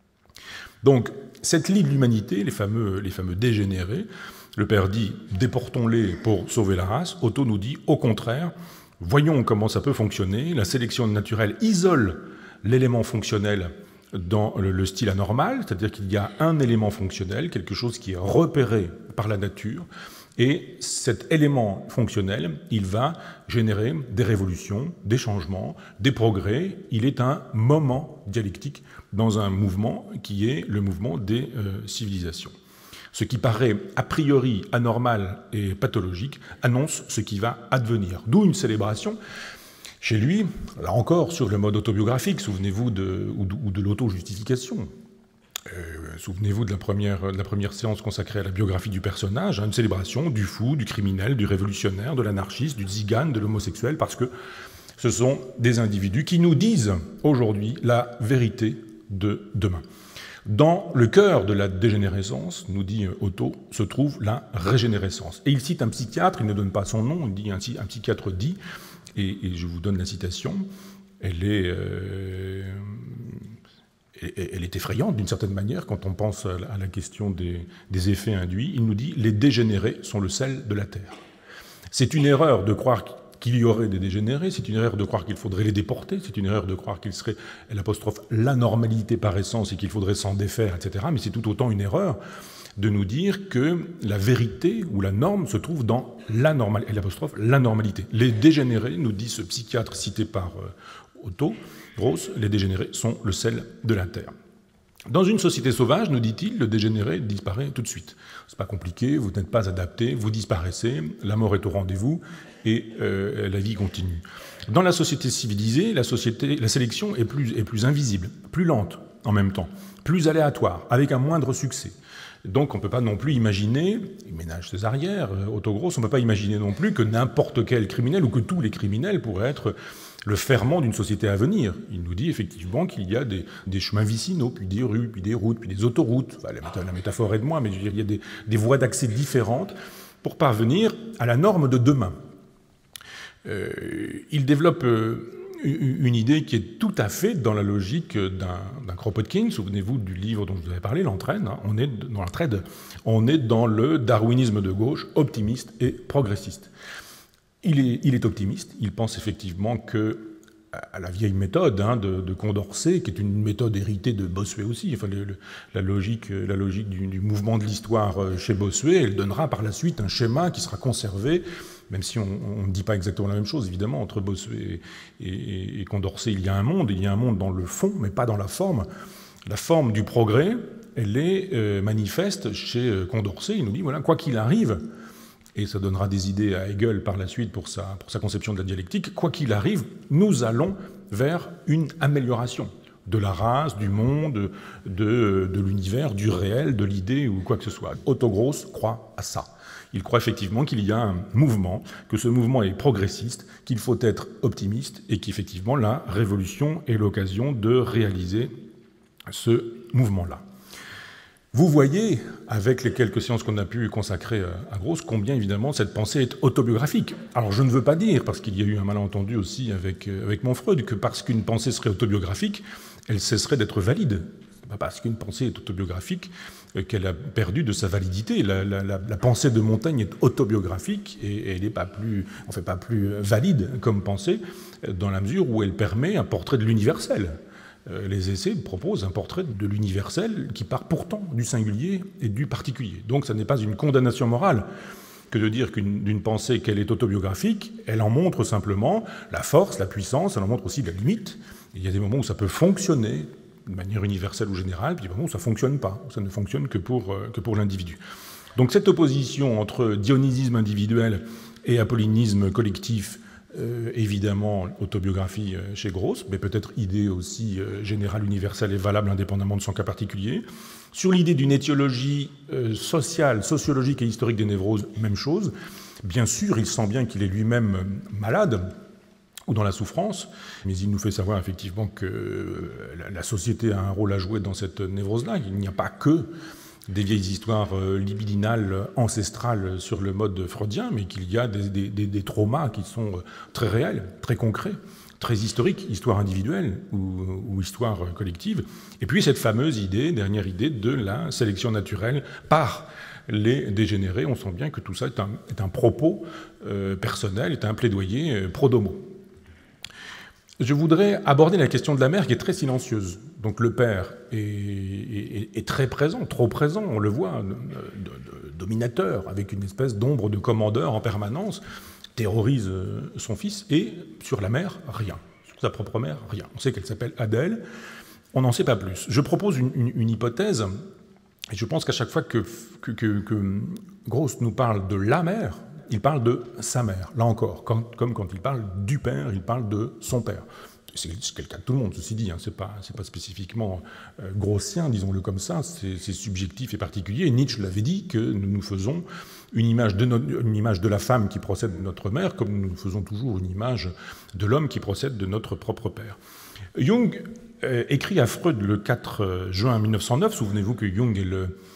Donc, cette lie de l'humanité, les fameux, les fameux dégénérés, le père dit « déportons-les pour sauver la race ». Otto nous dit « au contraire, voyons comment ça peut fonctionner. La sélection naturelle isole l'élément fonctionnel dans le, le style anormal, c'est-à-dire qu'il y a un élément fonctionnel, quelque chose qui est repéré par la nature, et cet élément fonctionnel, il va générer des révolutions, des changements, des progrès. Il est un moment dialectique dans un mouvement qui est le mouvement des euh, civilisations. Ce qui paraît a priori anormal et pathologique annonce ce qui va advenir. D'où une célébration chez lui, là encore sur le mode autobiographique, souvenez-vous de, ou de, ou de l'auto-justification. Euh, Souvenez-vous de, de la première séance consacrée à la biographie du personnage, hein, une célébration du fou, du criminel, du révolutionnaire, de l'anarchiste, du tzigane, de l'homosexuel, parce que ce sont des individus qui nous disent aujourd'hui la vérité de demain. Dans le cœur de la dégénérescence, nous dit Otto, se trouve la régénérescence. Et il cite un psychiatre, il ne donne pas son nom, il dit ainsi, un psychiatre dit, et, et je vous donne la citation, elle est... Euh, elle est effrayante d'une certaine manière quand on pense à la question des, des effets induits. Il nous dit « les dégénérés sont le sel de la terre ». C'est une erreur de croire qu'il y aurait des dégénérés, c'est une erreur de croire qu'il faudrait les déporter, c'est une erreur de croire qu'il serait l'apostrophe la normalité par essence et qu'il faudrait s'en défaire, et cetera. Mais c'est tout autant une erreur de nous dire que la vérité ou la norme se trouve dans la normalité, l'apostrophe la normalité. Les dégénérés, nous dit ce psychiatre cité par Otto Gross, les dégénérés sont le sel de la terre. Dans une société sauvage, nous dit-il, le dégénéré disparaît tout de suite. C'est pas compliqué, vous n'êtes pas adapté, vous disparaissez, la mort est au rendez-vous et euh, la vie continue. Dans la société civilisée, la, société, la sélection est plus, est plus invisible, plus lente en même temps, plus aléatoire, avec un moindre succès. Donc on ne peut pas non plus imaginer, il ménage ses arrières, Otto Gross, on ne peut pas imaginer non plus que n'importe quel criminel ou que tous les criminels pourraient être le ferment d'une société à venir. Il nous dit effectivement qu'il y a des, des chemins vicinaux, puis des rues, puis des routes, puis des autoroutes. Enfin, la, la métaphore est de moi, mais je veux dire, il y a des, des voies d'accès différentes pour parvenir à la norme de demain. Euh, il développe euh, une idée qui est tout à fait dans la logique d'un Kropotkin. Souvenez-vous du livre dont je vous avais parlé, L'Entraide. Hein. On est dans l'entraide. On est dans le darwinisme de gauche, optimiste et progressiste. Il est, il est optimiste, il pense effectivement que, à la vieille méthode hein, de, de Condorcet, qui est une méthode héritée de Bossuet aussi, enfin, le, le, la logique, la logique du, du mouvement de l'histoire chez Bossuet, elle donnera par la suite un schéma qui sera conservé, même si on ne dit pas exactement la même chose, évidemment, entre Bossuet et, et, et Condorcet, il y a un monde, il y a un monde dans le fond, mais pas dans la forme. La forme du progrès, elle est euh, manifeste chez Condorcet. Il nous dit, voilà, quoi qu'il arrive, et ça donnera des idées à Hegel par la suite pour sa, pour sa conception de la dialectique, quoi qu'il arrive, nous allons vers une amélioration de la race, du monde, de, de l'univers, du réel, de l'idée ou quoi que ce soit. Otto Gross croit à ça. Il croit effectivement qu'il y a un mouvement, que ce mouvement est progressiste, qu'il faut être optimiste et qu'effectivement la révolution est l'occasion de réaliser ce mouvement-là. Vous voyez, avec les quelques séances qu'on a pu consacrer à Gross, combien évidemment cette pensée est autobiographique. Alors je ne veux pas dire, parce qu'il y a eu un malentendu aussi avec, avec mon Freud, que parce qu'une pensée serait autobiographique, elle cesserait d'être valide. Pas parce qu'une pensée est autobiographique qu'elle a perdu de sa validité. La, la, la, la pensée de Montaigne est autobiographique et elle n'est pas plus, en fait, pas plus valide comme pensée dans la mesure où elle permet un portrait de l'universel. Les essais proposent un portrait de l'universel qui part pourtant du singulier et du particulier. Donc ça n'est pas une condamnation morale que de dire qu'une d'une pensée qu'elle est autobiographique, elle en montre simplement la force, la puissance, elle en montre aussi la limite. Il y a des moments où ça peut fonctionner de manière universelle ou générale, puis des moments où ça ne fonctionne pas, où ça ne fonctionne que pour, euh, que pour l'individu. Donc cette opposition entre dionysisme individuel et apollinisme collectif, Euh, évidemment, autobiographie euh, chez Gross, mais peut-être idée aussi euh, générale, universelle et valable indépendamment de son cas particulier. Sur l'idée d'une étiologie euh, sociale, sociologique et historique des névroses, même chose. Bien sûr, il sent bien qu'il est lui-même malade ou dans la souffrance, mais il nous fait savoir effectivement que euh, la, la société a un rôle à jouer dans cette névrose-là. Il n'y a pas que des vieilles histoires libidinales, ancestrales sur le mode freudien, mais qu'il y a des, des, des traumas qui sont très réels, très concrets, très historiques, histoire individuelle ou, ou histoire collective. Et puis cette fameuse idée, dernière idée, de la sélection naturelle par les dégénérés. On sent bien que tout ça est un, est un propos euh, personnel, est un plaidoyer euh, pro domo. Je voudrais aborder la question de la mère qui est très silencieuse. Donc le père est, est, est très présent, trop présent, on le voit, de, de, de, dominateur, avec une espèce d'ombre de commandeur en permanence, terrorise son fils, et sur la mère, rien. Sur sa propre mère, rien. On sait qu'elle s'appelle Adèle, on n'en sait pas plus. Je propose une, une, une hypothèse, et je pense qu'à chaque fois que, que, que, que Gross nous parle de la mère, il parle de sa mère, là encore, quand, comme quand il parle du père, il parle de son père. C'est le cas de tout le monde, ceci dit, hein, c'est pas, c'est pas spécifiquement euh, grossien, disons-le comme ça, c'est subjectif et particulier. Et Nietzsche l'avait dit que nous nous faisons une image, de notre, une image de la femme qui procède de notre mère, comme nous faisons toujours une image de l'homme qui procède de notre propre père. Jung euh, écrit à Freud le quatre juin mille neuf cent neuf, souvenez-vous que Jung est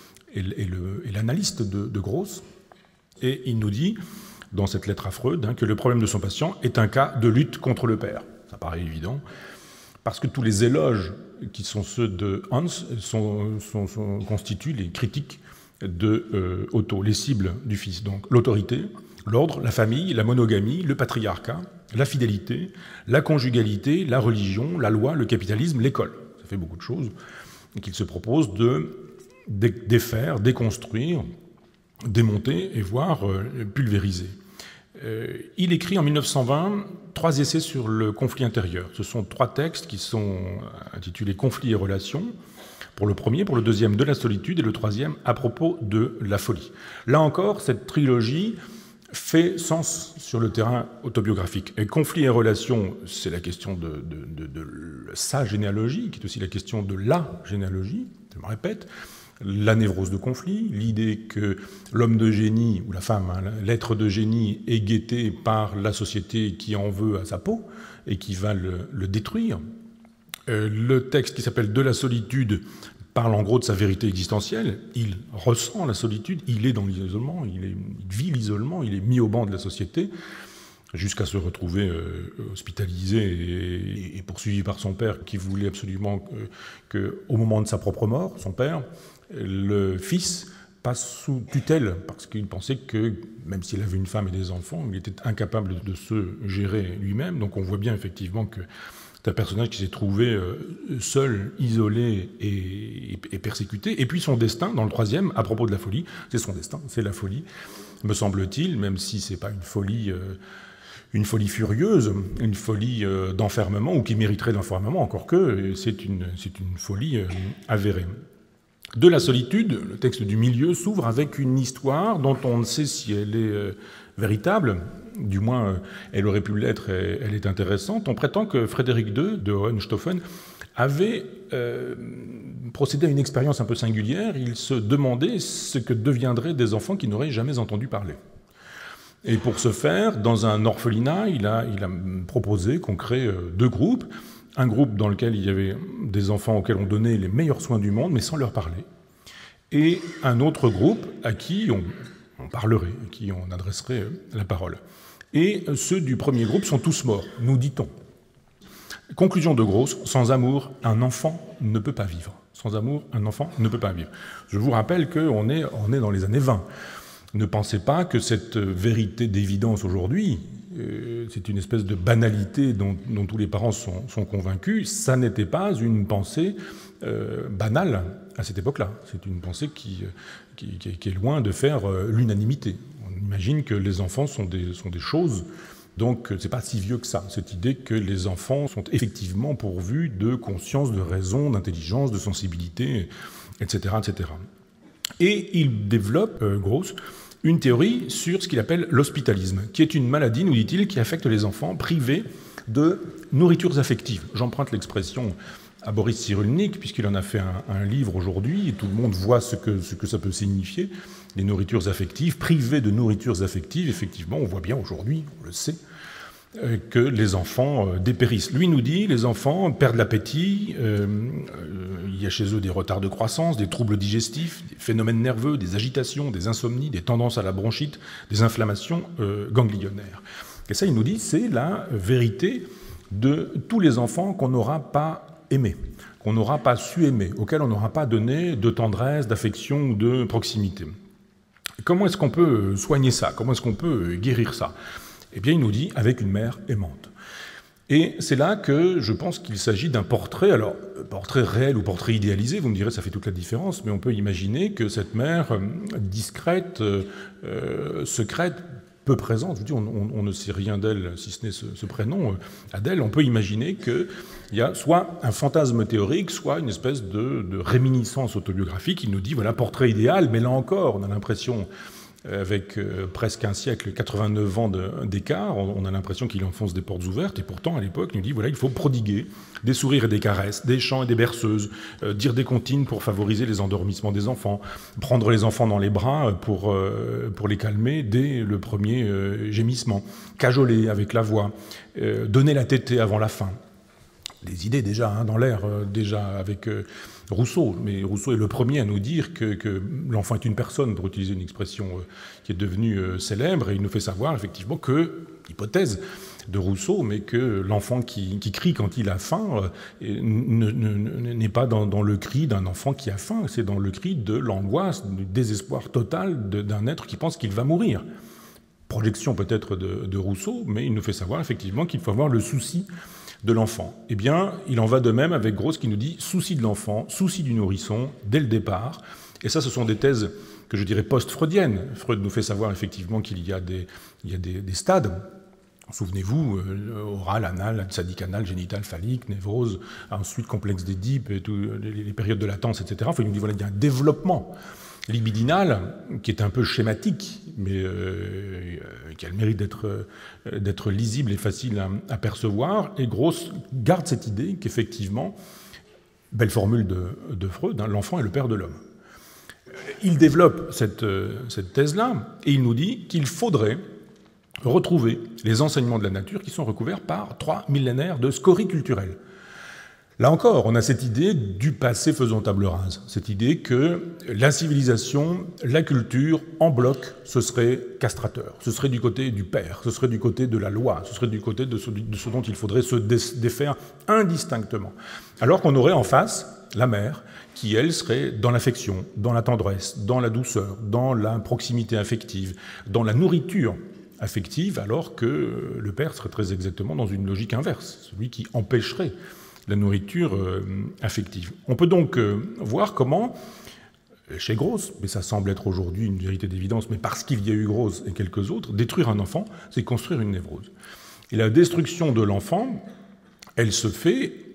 l'analyste de, de Gross, et il nous dit, dans cette lettre à Freud, hein, que le problème de son patient est un cas de lutte contre le père. Ça paraît évident, parce que tous les éloges qui sont ceux de Hans sont, sont, sont, constituent les critiques de euh, Otto, les cibles du fils. Donc l'autorité, l'ordre, la famille, la monogamie, le patriarcat, la fidélité, la conjugalité, la religion, la loi, le capitalisme, l'école. Ça fait beaucoup de choses, et qu'il se propose de défaire, déconstruire, démonter et voire euh, pulvériser. Euh, il écrit en mille neuf cent vingt trois essais sur le conflit intérieur. Ce sont trois textes qui sont intitulés « Conflits et relations », pour le premier, pour le deuxième, de la solitude, et le troisième, à propos de la folie. Là encore, cette trilogie fait sens sur le terrain autobiographique. Et conflits et relations, c'est la question de, de, de, de sa généalogie, qui est aussi la question de la généalogie, je me répète, la névrose de conflit, l'idée que l'homme de génie, ou la femme, hein, l'être de génie, est guetté par la société qui en veut à sa peau et qui va le, le détruire. Euh, le texte qui s'appelle « De la solitude » parle en gros de sa vérité existentielle. Il ressent la solitude, il est dans l'isolement, il, il vit l'isolement, il est mis au banc de la société, jusqu'à se retrouver euh, hospitalisé et, et poursuivi par son père, qui voulait absolument que, qu'au moment de sa propre mort, son père, le fils passe sous tutelle, parce qu'il pensait que, même s'il avait une femme et des enfants, il était incapable de se gérer lui-même. Donc on voit bien effectivement que c'est un personnage qui s'est trouvé seul, isolé et, et persécuté. Et puis son destin, dans le troisième, à propos de la folie, c'est son destin, c'est la folie, me semble-t-il, même si c'est pas une folie... Euh, une folie furieuse, une folie euh, d'enfermement, ou qui mériterait d'enfermement, encore que c'est une, c'est une folie euh, avérée. De la solitude, le texte du milieu s'ouvre avec une histoire dont on ne sait si elle est euh, véritable, du moins euh, elle aurait pu l'être et elle est intéressante. On prétend que Frédéric deux de Hohenstaufen avait euh, procédé à une expérience un peu singulière. Il se demandait ce que deviendraient des enfants qui n'auraient jamais entendu parler. Et pour ce faire, dans un orphelinat, il a, il a proposé qu'on crée deux groupes. Un groupe dans lequel il y avait des enfants auxquels on donnait les meilleurs soins du monde, mais sans leur parler. Et un autre groupe à qui on, on parlerait, à qui on adresserait la parole. Et ceux du premier groupe sont tous morts, nous dit-on. Conclusion de Gross, sans amour, un enfant ne peut pas vivre. Sans amour, un enfant ne peut pas vivre. Je vous rappelle qu'on est, on est dans les années vingt. Ne pensez pas que cette vérité d'évidence aujourd'hui, euh, c'est une espèce de banalité dont, dont tous les parents sont, sont convaincus. Ça n'était pas une pensée euh, banale à cette époque-là. C'est une pensée qui, qui, qui est loin de faire euh, l'unanimité. On imagine que les enfants sont des, sont des choses, donc c'est pas si vieux que ça, cette idée que les enfants sont effectivement pourvus de conscience, de raison, d'intelligence, de sensibilité, et cetera, et cetera. Et il développe, euh, Gross, une théorie sur ce qu'il appelle l'hospitalisme, qui est une maladie, nous dit-il, qui affecte les enfants privés de nourritures affectives. J'emprunte l'expression à Boris Cyrulnik, puisqu'il en a fait un, un livre aujourd'hui, et tout le monde voit ce que, ce que ça peut signifier, les nourritures affectives, privés de nourritures affectives. Effectivement, on voit bien aujourd'hui, on le sait, que les enfants dépérissent. Lui nous dit, les enfants perdent l'appétit, euh, il y a chez eux des retards de croissance, des troubles digestifs, des phénomènes nerveux, des agitations, des insomnies, des tendances à la bronchite, des inflammations euh, ganglionnaires. Et ça, il nous dit, c'est la vérité de tous les enfants qu'on n'aura pas aimés, qu'on n'aura pas su aimer, auxquels on n'aura pas donné de tendresse, d'affection ou de proximité. Comment est-ce qu'on peut soigner ça? Comment est-ce qu'on peut guérir ça? Eh bien, il nous dit, avec une mère aimante. Et c'est là que je pense qu'il s'agit d'un portrait, alors, portrait réel ou portrait idéalisé, vous me direz, ça fait toute la différence, mais on peut imaginer que cette mère discrète, euh, secrète, peu présente, je vous dis, on, on, on ne sait rien d'elle, si ce n'est ce, ce prénom, Adèle, on peut imaginer qu'il y a soit un fantasme théorique, soit une espèce de, de réminiscence autobiographique. Il nous dit, voilà, portrait idéal, mais là encore, on a l'impression... avec euh, presque un siècle, quatre-vingt-neuf ans d'écart, on, on a l'impression qu'il enfonce des portes ouvertes, et pourtant, à l'époque, il nous dit, voilà, il faut prodiguer des sourires et des caresses, des chants et des berceuses, euh, dire des comptines pour favoriser les endormissements des enfants, prendre les enfants dans les bras pour, euh, pour les calmer dès le premier euh, gémissement, cajoler avec la voix, euh, donner la tétée avant la faim. Des idées déjà hein, dans l'air, euh, déjà avec euh, Rousseau, mais Rousseau est le premier à nous dire que, que l'enfant est une personne, pour utiliser une expression euh, qui est devenue euh, célèbre, et il nous fait savoir effectivement que, hypothèse de Rousseau, mais que l'enfant qui, qui crie quand il a faim euh, n'est pas dans, dans le cri d'un enfant qui a faim, c'est dans le cri de l'angoisse, du désespoir total d'un être qui pense qu'il va mourir. Projection peut-être de, de Rousseau, mais il nous fait savoir effectivement qu'il faut avoir le souci de l'enfant. Eh bien, il en va de même avec Gross qui nous dit « souci de l'enfant, souci du nourrisson, dès le départ ». Et ça, ce sont des thèses que je dirais post-freudiennes. Freud nous fait savoir effectivement qu'il y a des, il y a des, des stades. Souvenez-vous, euh, oral, anal, sadique anal, génital, phallique, névrose, ensuite complexe d'Édipe, et tout, les, les périodes de latence, et cetera. Enfin, il nous dit voilà, il y a un développement libidinal, qui est un peu schématique, mais euh, qui a le mérite d'être euh, d'être lisible et facile à, à percevoir. Et Gross garde cette idée qu'effectivement, belle formule de, de Freud, hein, l'enfant est le père de l'homme. Il développe cette, cette thèse-là, et il nous dit qu'il faudrait retrouver les enseignements de la nature qui sont recouverts par trois millénaires de scorie culturelle. Là encore, on a cette idée du passé faisant table rase, cette idée que la civilisation, la culture, en bloc, ce serait castrateur, ce serait du côté du père, ce serait du côté de la loi, ce serait du côté de ce, de ce dont il faudrait se défaire indistinctement. Alors qu'on aurait en face la mère, qui, elle, serait dans l'affection, dans la tendresse, dans la douceur, dans la proximité affective, dans la nourriture affective, alors que le père serait très exactement dans une logique inverse, celui qui empêcherait la nourriture euh, affective. On peut donc euh, voir comment, chez Gross, mais ça semble être aujourd'hui une vérité d'évidence, mais parce qu'il y a eu Gross et quelques autres, détruire un enfant, c'est construire une névrose. Et la destruction de l'enfant, elle se fait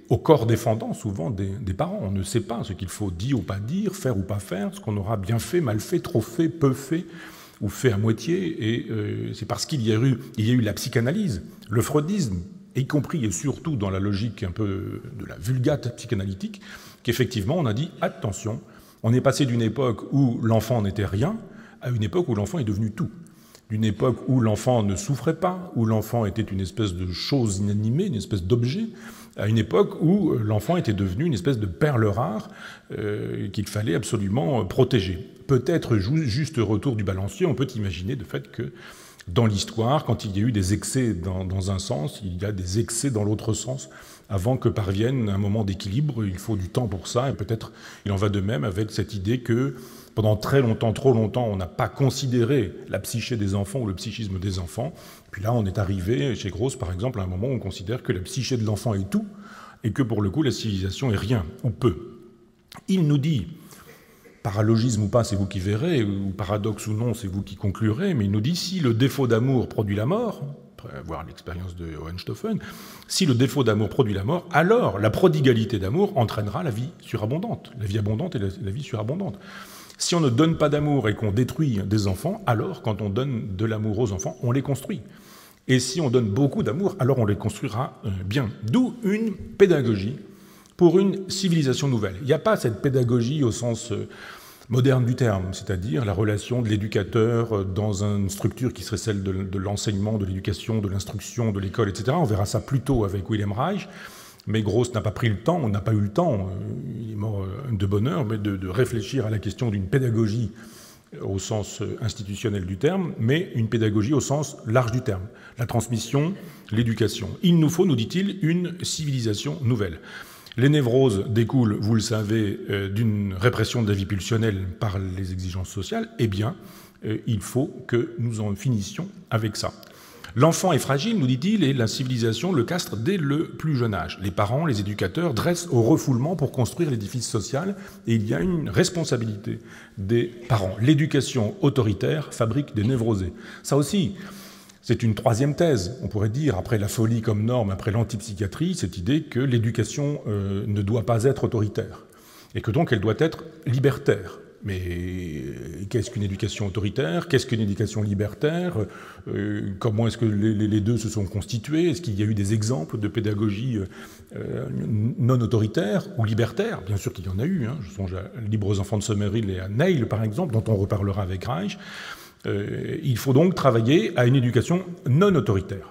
au corps défendant souvent des, des parents. On ne sait pas ce qu'il faut dire ou pas dire, faire ou pas faire, ce qu'on aura bien fait, mal fait, trop fait, peu fait, ou fait à moitié. Et euh, c'est parce qu'il y a eu, il y a eu la psychanalyse, le freudisme, y compris et surtout dans la logique un peu de la vulgate psychanalytique, qu'effectivement on a dit « attention ». On est passé d'une époque où l'enfant n'était rien à une époque où l'enfant est devenu tout. D'une époque où l'enfant ne souffrait pas, où l'enfant était une espèce de chose inanimée, une espèce d'objet, à une époque où l'enfant était devenu une espèce de perle rare euh, qu'il fallait absolument protéger. Peut-être juste retour du balancier, on peut imaginer de fait que dans l'histoire, quand il y a eu des excès dans, dans un sens, il y a des excès dans l'autre sens. Avant que parvienne un moment d'équilibre, il faut du temps pour ça, et peut-être il en va de même avec cette idée que pendant très longtemps, trop longtemps, on n'a pas considéré la psyché des enfants ou le psychisme des enfants. Puis là, on est arrivé, chez Gross par exemple, à un moment où on considère que la psyché de l'enfant est tout, et que pour le coup, la civilisation est rien, ou peu. Il nous dit, paralogisme ou pas, c'est vous qui verrez, ou paradoxe ou non, c'est vous qui conclurez, mais il nous dit, si le défaut d'amour produit la mort, après avoir l'expérience de Hohenstaufen, si le défaut d'amour produit la mort, alors la prodigalité d'amour entraînera la vie surabondante, la vie abondante et la, la vie surabondante. Si on ne donne pas d'amour et qu'on détruit des enfants, alors quand on donne de l'amour aux enfants, on les construit. Et si on donne beaucoup d'amour, alors on les construira bien. D'où une pédagogie pour une civilisation nouvelle. Il n'y a pas cette pédagogie au sens moderne du terme, c'est-à-dire la relation de l'éducateur dans une structure qui serait celle de, de l'enseignement, de l'éducation, de l'instruction, de l'école, et cetera. On verra ça plutôt avec Wilhelm Reich, mais Gross n'a pas pris le temps, on n'a pas eu le temps, il est mort de bonne heure, mais de, de réfléchir à la question d'une pédagogie au sens institutionnel du terme, mais une pédagogie au sens large du terme, la transmission, l'éducation. Il nous faut, nous dit-il, une civilisation nouvelle. Les névroses découlent, vous le savez, d'une répression de la vie pulsionnelle par les exigences sociales. Eh bien, il faut que nous en finissions avec ça. L'enfant est fragile, nous dit-il, et la civilisation le castre dès le plus jeune âge. Les parents, les éducateurs dressent au refoulement pour construire l'édifice social, et il y a une responsabilité des parents. L'éducation autoritaire fabrique des névrosés. Ça aussi, c'est une troisième thèse, on pourrait dire, après la folie comme norme, après l'antipsychiatrie, cette idée que l'éducation euh, ne doit pas être autoritaire, et que donc elle doit être libertaire. Mais qu'est-ce qu'une éducation autoritaire? Qu'est-ce qu'une éducation libertaire? euh, Comment est-ce que les, les deux se sont constitués? Est-ce qu'il y a eu des exemples de pédagogie euh, non autoritaire ou libertaire? Bien sûr qu'il y en a eu. Hein. Je songe à Libre aux enfants de Somerville et à Neil, par exemple, dont on reparlera avec Reich. Euh, il faut donc travailler à une éducation non autoritaire,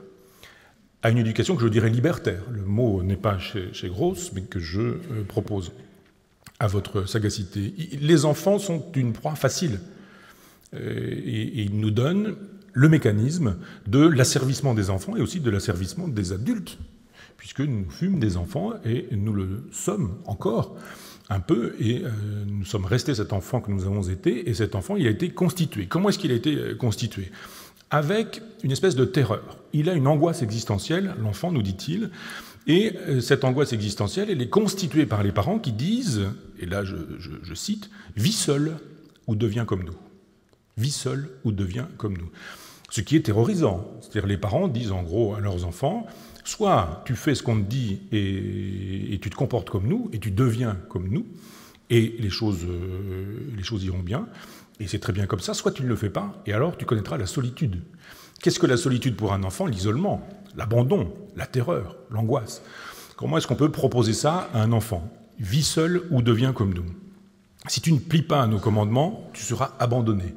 à une éducation que je dirais libertaire. Le mot n'est pas chez, chez Gross, mais que je euh, propose à votre sagacité. Les enfants sont une proie facile, euh, et, et ils nous donnent le mécanisme de l'asservissement des enfants et aussi de l'asservissement des adultes, puisque nous fûmes des enfants et nous le sommes encore un peu, et euh, nous sommes restés cet enfant que nous avons été, et cet enfant, il a été constitué. Comment est-ce qu'il a été constitué? Avec une espèce de terreur. Il a une angoisse existentielle, l'enfant, nous dit-il, et euh, cette angoisse existentielle, elle est constituée par les parents qui disent, et là je, je, je cite, « vis seul ou deviens comme nous ». Vis seul ou deviens comme nous. Ce qui est terrorisant. C'est-à-dire les parents disent en gros à leurs enfants, soit tu fais ce qu'on te dit et, et tu te comportes comme nous, et tu deviens comme nous, et les choses, euh, les choses iront bien, et c'est très bien comme ça, soit tu ne le fais pas, et alors tu connaîtras la solitude. Qu'est-ce que la solitude pour un enfant? L'isolement, l'abandon, la terreur, l'angoisse. Comment est-ce qu'on peut proposer ça à un enfant? Vis seul ou deviens comme nous. Si tu ne plies pas à nos commandements, tu seras abandonné,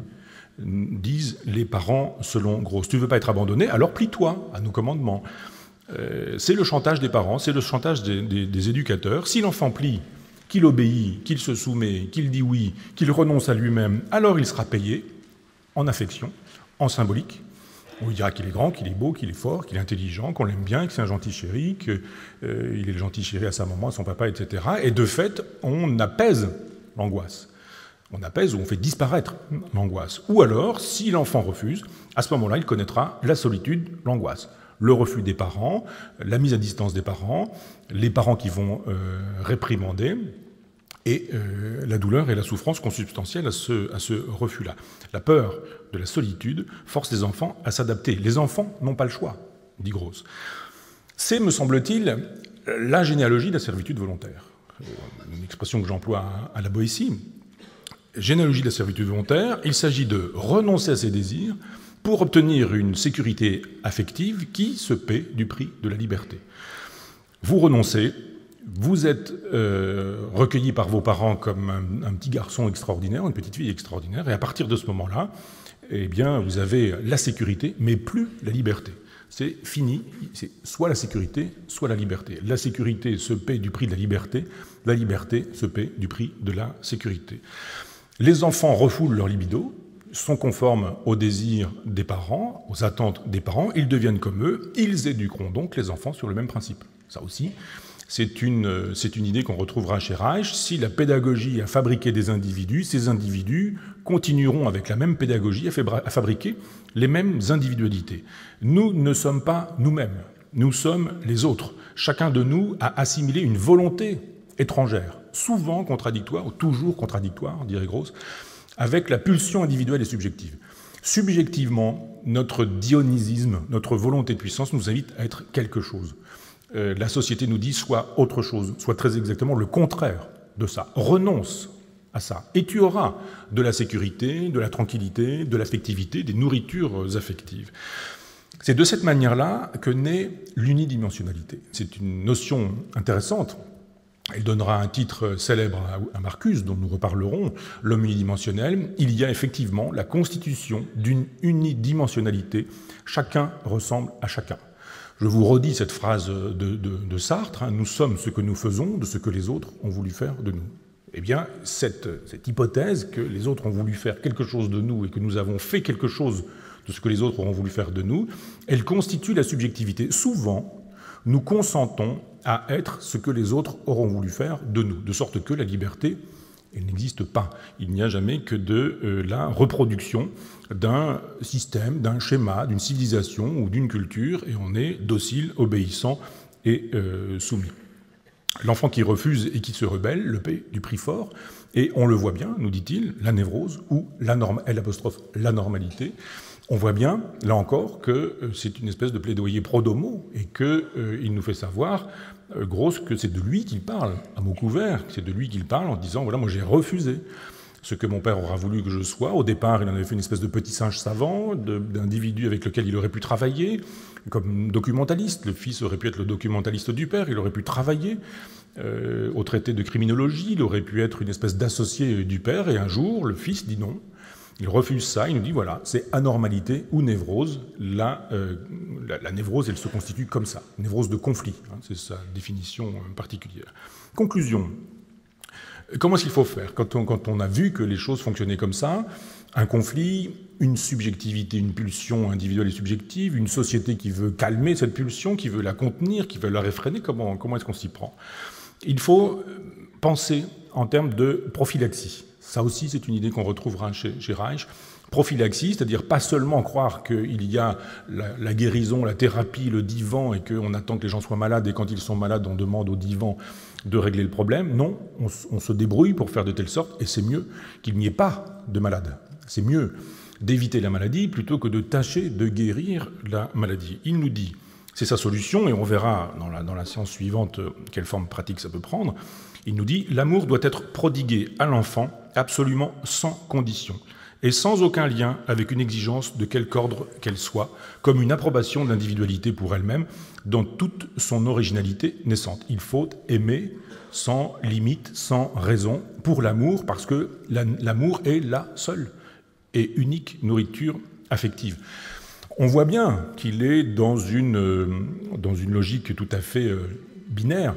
disent les parents selon Gross. Tu ne veux pas être abandonné, alors plie-toi à nos commandements. Euh, c'est le chantage des parents, c'est le chantage des, des, des éducateurs. Si l'enfant plie, qu'il obéit, qu'il se soumet, qu'il dit oui, qu'il renonce à lui-même, alors il sera payé en affection, en symbolique. On lui dira qu'il est grand, qu'il est beau, qu'il est fort, qu'il est intelligent, qu'on l'aime bien, que c'est un gentil chéri, qu'il euh, est le gentil chéri à sa maman, à son papa, et cetera. Et de fait, on apaise l'angoisse. On apaise ou on fait disparaître l'angoisse. Ou alors, si l'enfant refuse, à ce moment-là, il connaîtra la solitude, l'angoisse. Le refus des parents, la mise à distance des parents, les parents qui vont euh, réprimander, et euh, la douleur et la souffrance consubstantielles à ce, à ce refus-là. La peur de la solitude force les enfants à s'adapter. Les enfants n'ont pas le choix, dit Gross. C'est, me semble-t-il, la généalogie de la servitude volontaire, une expression que j'emploie à la Boétie. Généalogie de la servitude volontaire, il s'agit de renoncer à ses désirs pour obtenir une sécurité affective qui se paie du prix de la liberté. Vous renoncez, vous êtes euh, recueilli par vos parents comme un, un petit garçon extraordinaire, une petite fille extraordinaire, et à partir de ce moment-là, eh bien, vous avez la sécurité, mais plus la liberté. C'est fini, c'est soit la sécurité, soit la liberté. La sécurité se paie du prix de la liberté, la liberté se paie du prix de la sécurité. Les enfants refoulent leur libido, sont conformes aux désirs des parents, aux attentes des parents, ils deviennent comme eux, ils éduqueront donc les enfants sur le même principe. Ça aussi, c'est une, c'est une idée qu'on retrouvera chez Reich. Si la pédagogie a fabriqué des individus, ces individus continueront avec la même pédagogie à fabriquer les mêmes individualités. Nous ne sommes pas nous-mêmes, nous sommes les autres. Chacun de nous a assimilé une volonté étrangère, souvent contradictoire, ou toujours contradictoire, dirait Gross, avec la pulsion individuelle et subjective. Subjectivement, notre dionysisme, notre volonté de puissance nous invite à être quelque chose. Euh, la société nous dit soit autre chose, soit très exactement le contraire de ça. Renonce à ça. Et tu auras de la sécurité, de la tranquillité, de l'affectivité, des nourritures affectives. C'est de cette manière-là que naît l'unidimensionnalité. C'est une notion intéressante. Elle donnera un titre célèbre à Marcuse, dont nous reparlerons, l'homme unidimensionnel. Il y a effectivement la constitution d'une unidimensionnalité. Chacun ressemble à chacun. Je vous redis cette phrase de, de, de Sartre, hein, « Nous sommes ce que nous faisons de ce que les autres ont voulu faire de nous ». Eh bien, cette, cette hypothèse que les autres ont voulu faire quelque chose de nous et que nous avons fait quelque chose de ce que les autres auront voulu faire de nous, elle constitue la subjectivité. Souvent, nous consentons à être ce que les autres auront voulu faire de nous, de sorte que la liberté, elle n'existe pas. Il n'y a jamais que de euh, la reproduction d'un système, d'un schéma, d'une civilisation ou d'une culture, et on est docile, obéissant et euh, soumis. L'enfant qui refuse et qui se rebelle le paie du prix fort, et on le voit bien, nous dit-il, la névrose ou la norme, L apostrophe, la normalité. On voit bien, là encore, que euh, c'est une espèce de plaidoyer pro-domo et qu'il euh, nous fait savoir, euh, Gross, que c'est de lui qu'il parle, à mots couverts, c'est de lui qu'il parle en disant, voilà, moi j'ai refusé ce que mon père aura voulu que je sois. Au départ, il en avait fait une espèce de petit singe savant, d'individu avec lequel il aurait pu travailler, comme documentaliste. Le fils aurait pu être le documentaliste du père, il aurait pu travailler euh, au traité de criminologie, il aurait pu être une espèce d'associé du père, et un jour, le fils dit non. Il refuse ça, il nous dit, voilà, c'est anormalité ou névrose. La, euh, la, la névrose, elle se constitue comme ça, névrose de conflit, hein, c'est sa définition particulière. Conclusion. Comment est-ce qu'il faut faire quand on, quand on a vu que les choses fonctionnaient comme ça? Un conflit, une subjectivité, une pulsion individuelle et subjective, une société qui veut calmer cette pulsion, qui veut la contenir, qui veut la réfréner, comment, comment est-ce qu'on s'y prend? Il faut penser en termes de prophylaxie. Ça aussi, c'est une idée qu'on retrouvera chez, chez Reich. Prophylaxie, c'est-à-dire pas seulement croire qu'il y a la, la guérison, la thérapie, le divan, et qu'on attend que les gens soient malades, et quand ils sont malades, on demande au divan de régler le problème. Non, on, on se débrouille pour faire de telle sorte, et c'est mieux qu'il n'y ait pas de malade. C'est mieux d'éviter la maladie plutôt que de tâcher de guérir la maladie. Il nous dit, c'est sa solution, et on verra dans la, dans la séance suivante quelle forme pratique ça peut prendre. Il nous dit, l'amour doit être prodigué à l'enfant absolument sans condition, et sans aucun lien avec une exigence de quelque ordre qu'elle soit, comme une approbation de l'individualité pour elle-même, dans toute son originalité naissante. Il faut aimer sans limite, sans raison, pour l'amour, parce que l'amour est la seule et unique nourriture affective. On voit bien qu'il est dans une, dans une logique tout à fait binaire,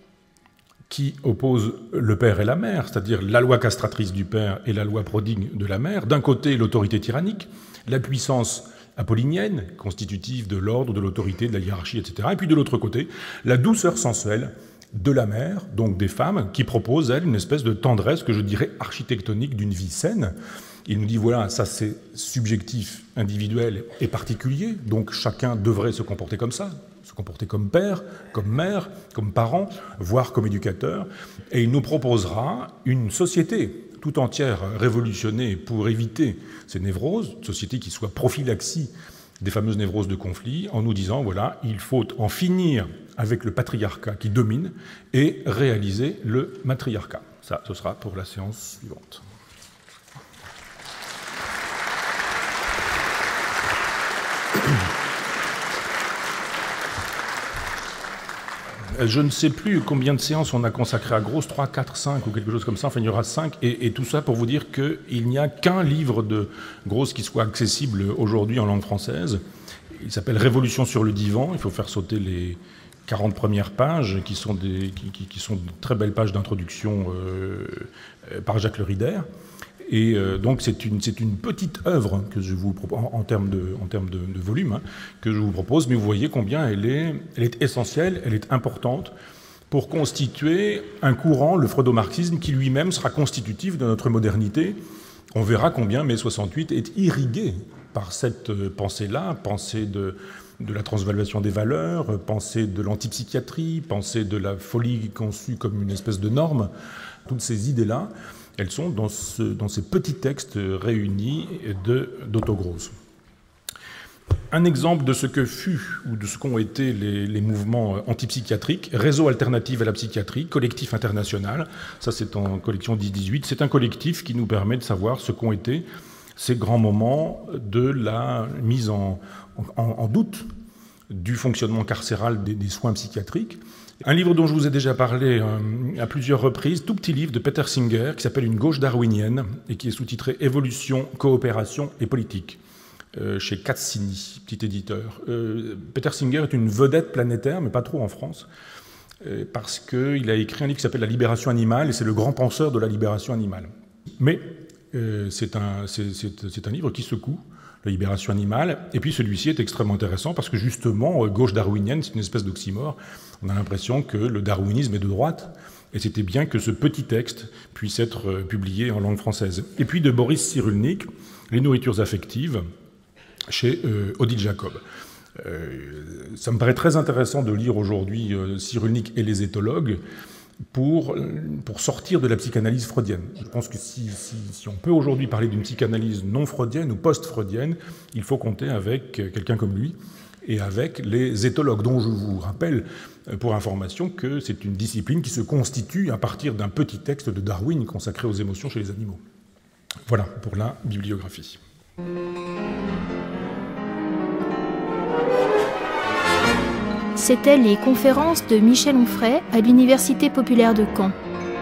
qui oppose le père et la mère, c'est-à-dire la loi castratrice du père et la loi prodigue de la mère. D'un côté, l'autorité tyrannique, la puissance apollinienne, constitutive de l'ordre, de l'autorité, de la hiérarchie, et cetera. Et puis de l'autre côté, la douceur sensuelle de la mère, donc des femmes, qui proposent, elles, une espèce de tendresse que je dirais architectonique d'une vie saine. Il nous dit, voilà, ça c'est subjectif, individuel et particulier, donc chacun devrait se comporter comme ça, se comporter comme père, comme mère, comme parent, voire comme éducateur, et il nous proposera une société tout entière révolutionnée pour éviter ces névroses, une société qui soit prophylaxie des fameuses névroses de conflit, en nous disant, voilà, il faut en finir avec le patriarcat qui domine et réaliser le matriarcat. Ça, ce sera pour la séance suivante. Je ne sais plus combien de séances on a consacré à Grosse, trois, quatre, cinq ou quelque chose comme ça, enfin il y aura cinq, et, et tout ça pour vous dire qu'il n'y a qu'un livre de Grosse qui soit accessible aujourd'hui en langue française. Il s'appelle « Révolution sur le divan », il faut faire sauter les quarante premières pages, qui sont, des, qui, qui, qui sont de très belles pages d'introduction euh, par Jacques Le Rider. Et euh, donc c'est une, c'est une petite œuvre que je vous propose, en, en termes de, en termes de, de volume, hein, que je vous propose, mais vous voyez combien elle est, elle est essentielle, elle est importante pour constituer un courant, le freudo-marxisme, qui lui-même sera constitutif de notre modernité. On verra combien mai soixante-huit est irrigué par cette pensée-là, pensée de, de la transvaluation des valeurs, pensée de l'antipsychiatrie, pensée de la folie conçue comme une espèce de norme. Toutes ces idées-là, elles sont dans, ce, dans ces petits textes réunis d'Otto Gross. Un exemple de ce que fut ou de ce qu'ont été les, les mouvements antipsychiatriques, Réseau alternatif à la psychiatrie, collectif international, ça c'est en collection dix dix-huit, c'est un collectif qui nous permet de savoir ce qu'ont été ces grands moments de la mise en, en, en doute du fonctionnement carcéral des, des soins psychiatriques. Un livre dont je vous ai déjà parlé euh, à plusieurs reprises, tout petit livre de Peter Singer, qui s'appelle « Une gauche darwinienne » et qui est sous-titré « Évolution, coopération et politique euh, » chez Cassini, petit éditeur. Euh, Peter Singer est une vedette planétaire, mais pas trop en France, euh, parce qu'il a écrit un livre qui s'appelle « La libération animale » et c'est le grand penseur de la libération animale. Mais euh, c'est un, c'est, c'est, c'est un livre qui secoue la libération animale, et puis celui-ci est extrêmement intéressant parce que justement, gauche darwinienne, c'est une espèce d'oxymore. On a l'impression que le darwinisme est de droite, et c'était bien que ce petit texte puisse être publié en langue française. Et puis de Boris Cyrulnik, Les nourritures affectives, chez euh, Odile Jacob. Euh, ça me paraît très intéressant de lire aujourd'hui euh, Cyrulnik et les éthologues, Pour, pour sortir de la psychanalyse freudienne. Je pense que si, si, si on peut aujourd'hui parler d'une psychanalyse non freudienne ou post-freudienne, il faut compter avec quelqu'un comme lui et avec les éthologues, dont je vous rappelle, pour information, que c'est une discipline qui se constitue à partir d'un petit texte de Darwin consacré aux émotions chez les animaux. Voilà pour la bibliographie. C'étaient les conférences de Michel Onfray à l'Université populaire de Caen.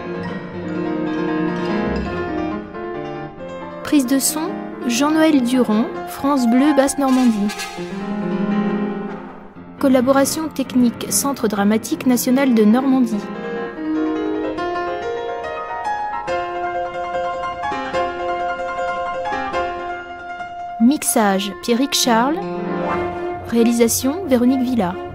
Prise de son, Jean-Noël Durand, France Bleu Basse-Normandie. Collaboration technique, Centre dramatique national de Normandie. Mixage, Pierrick Charles. Réalisation, Véronique Villa.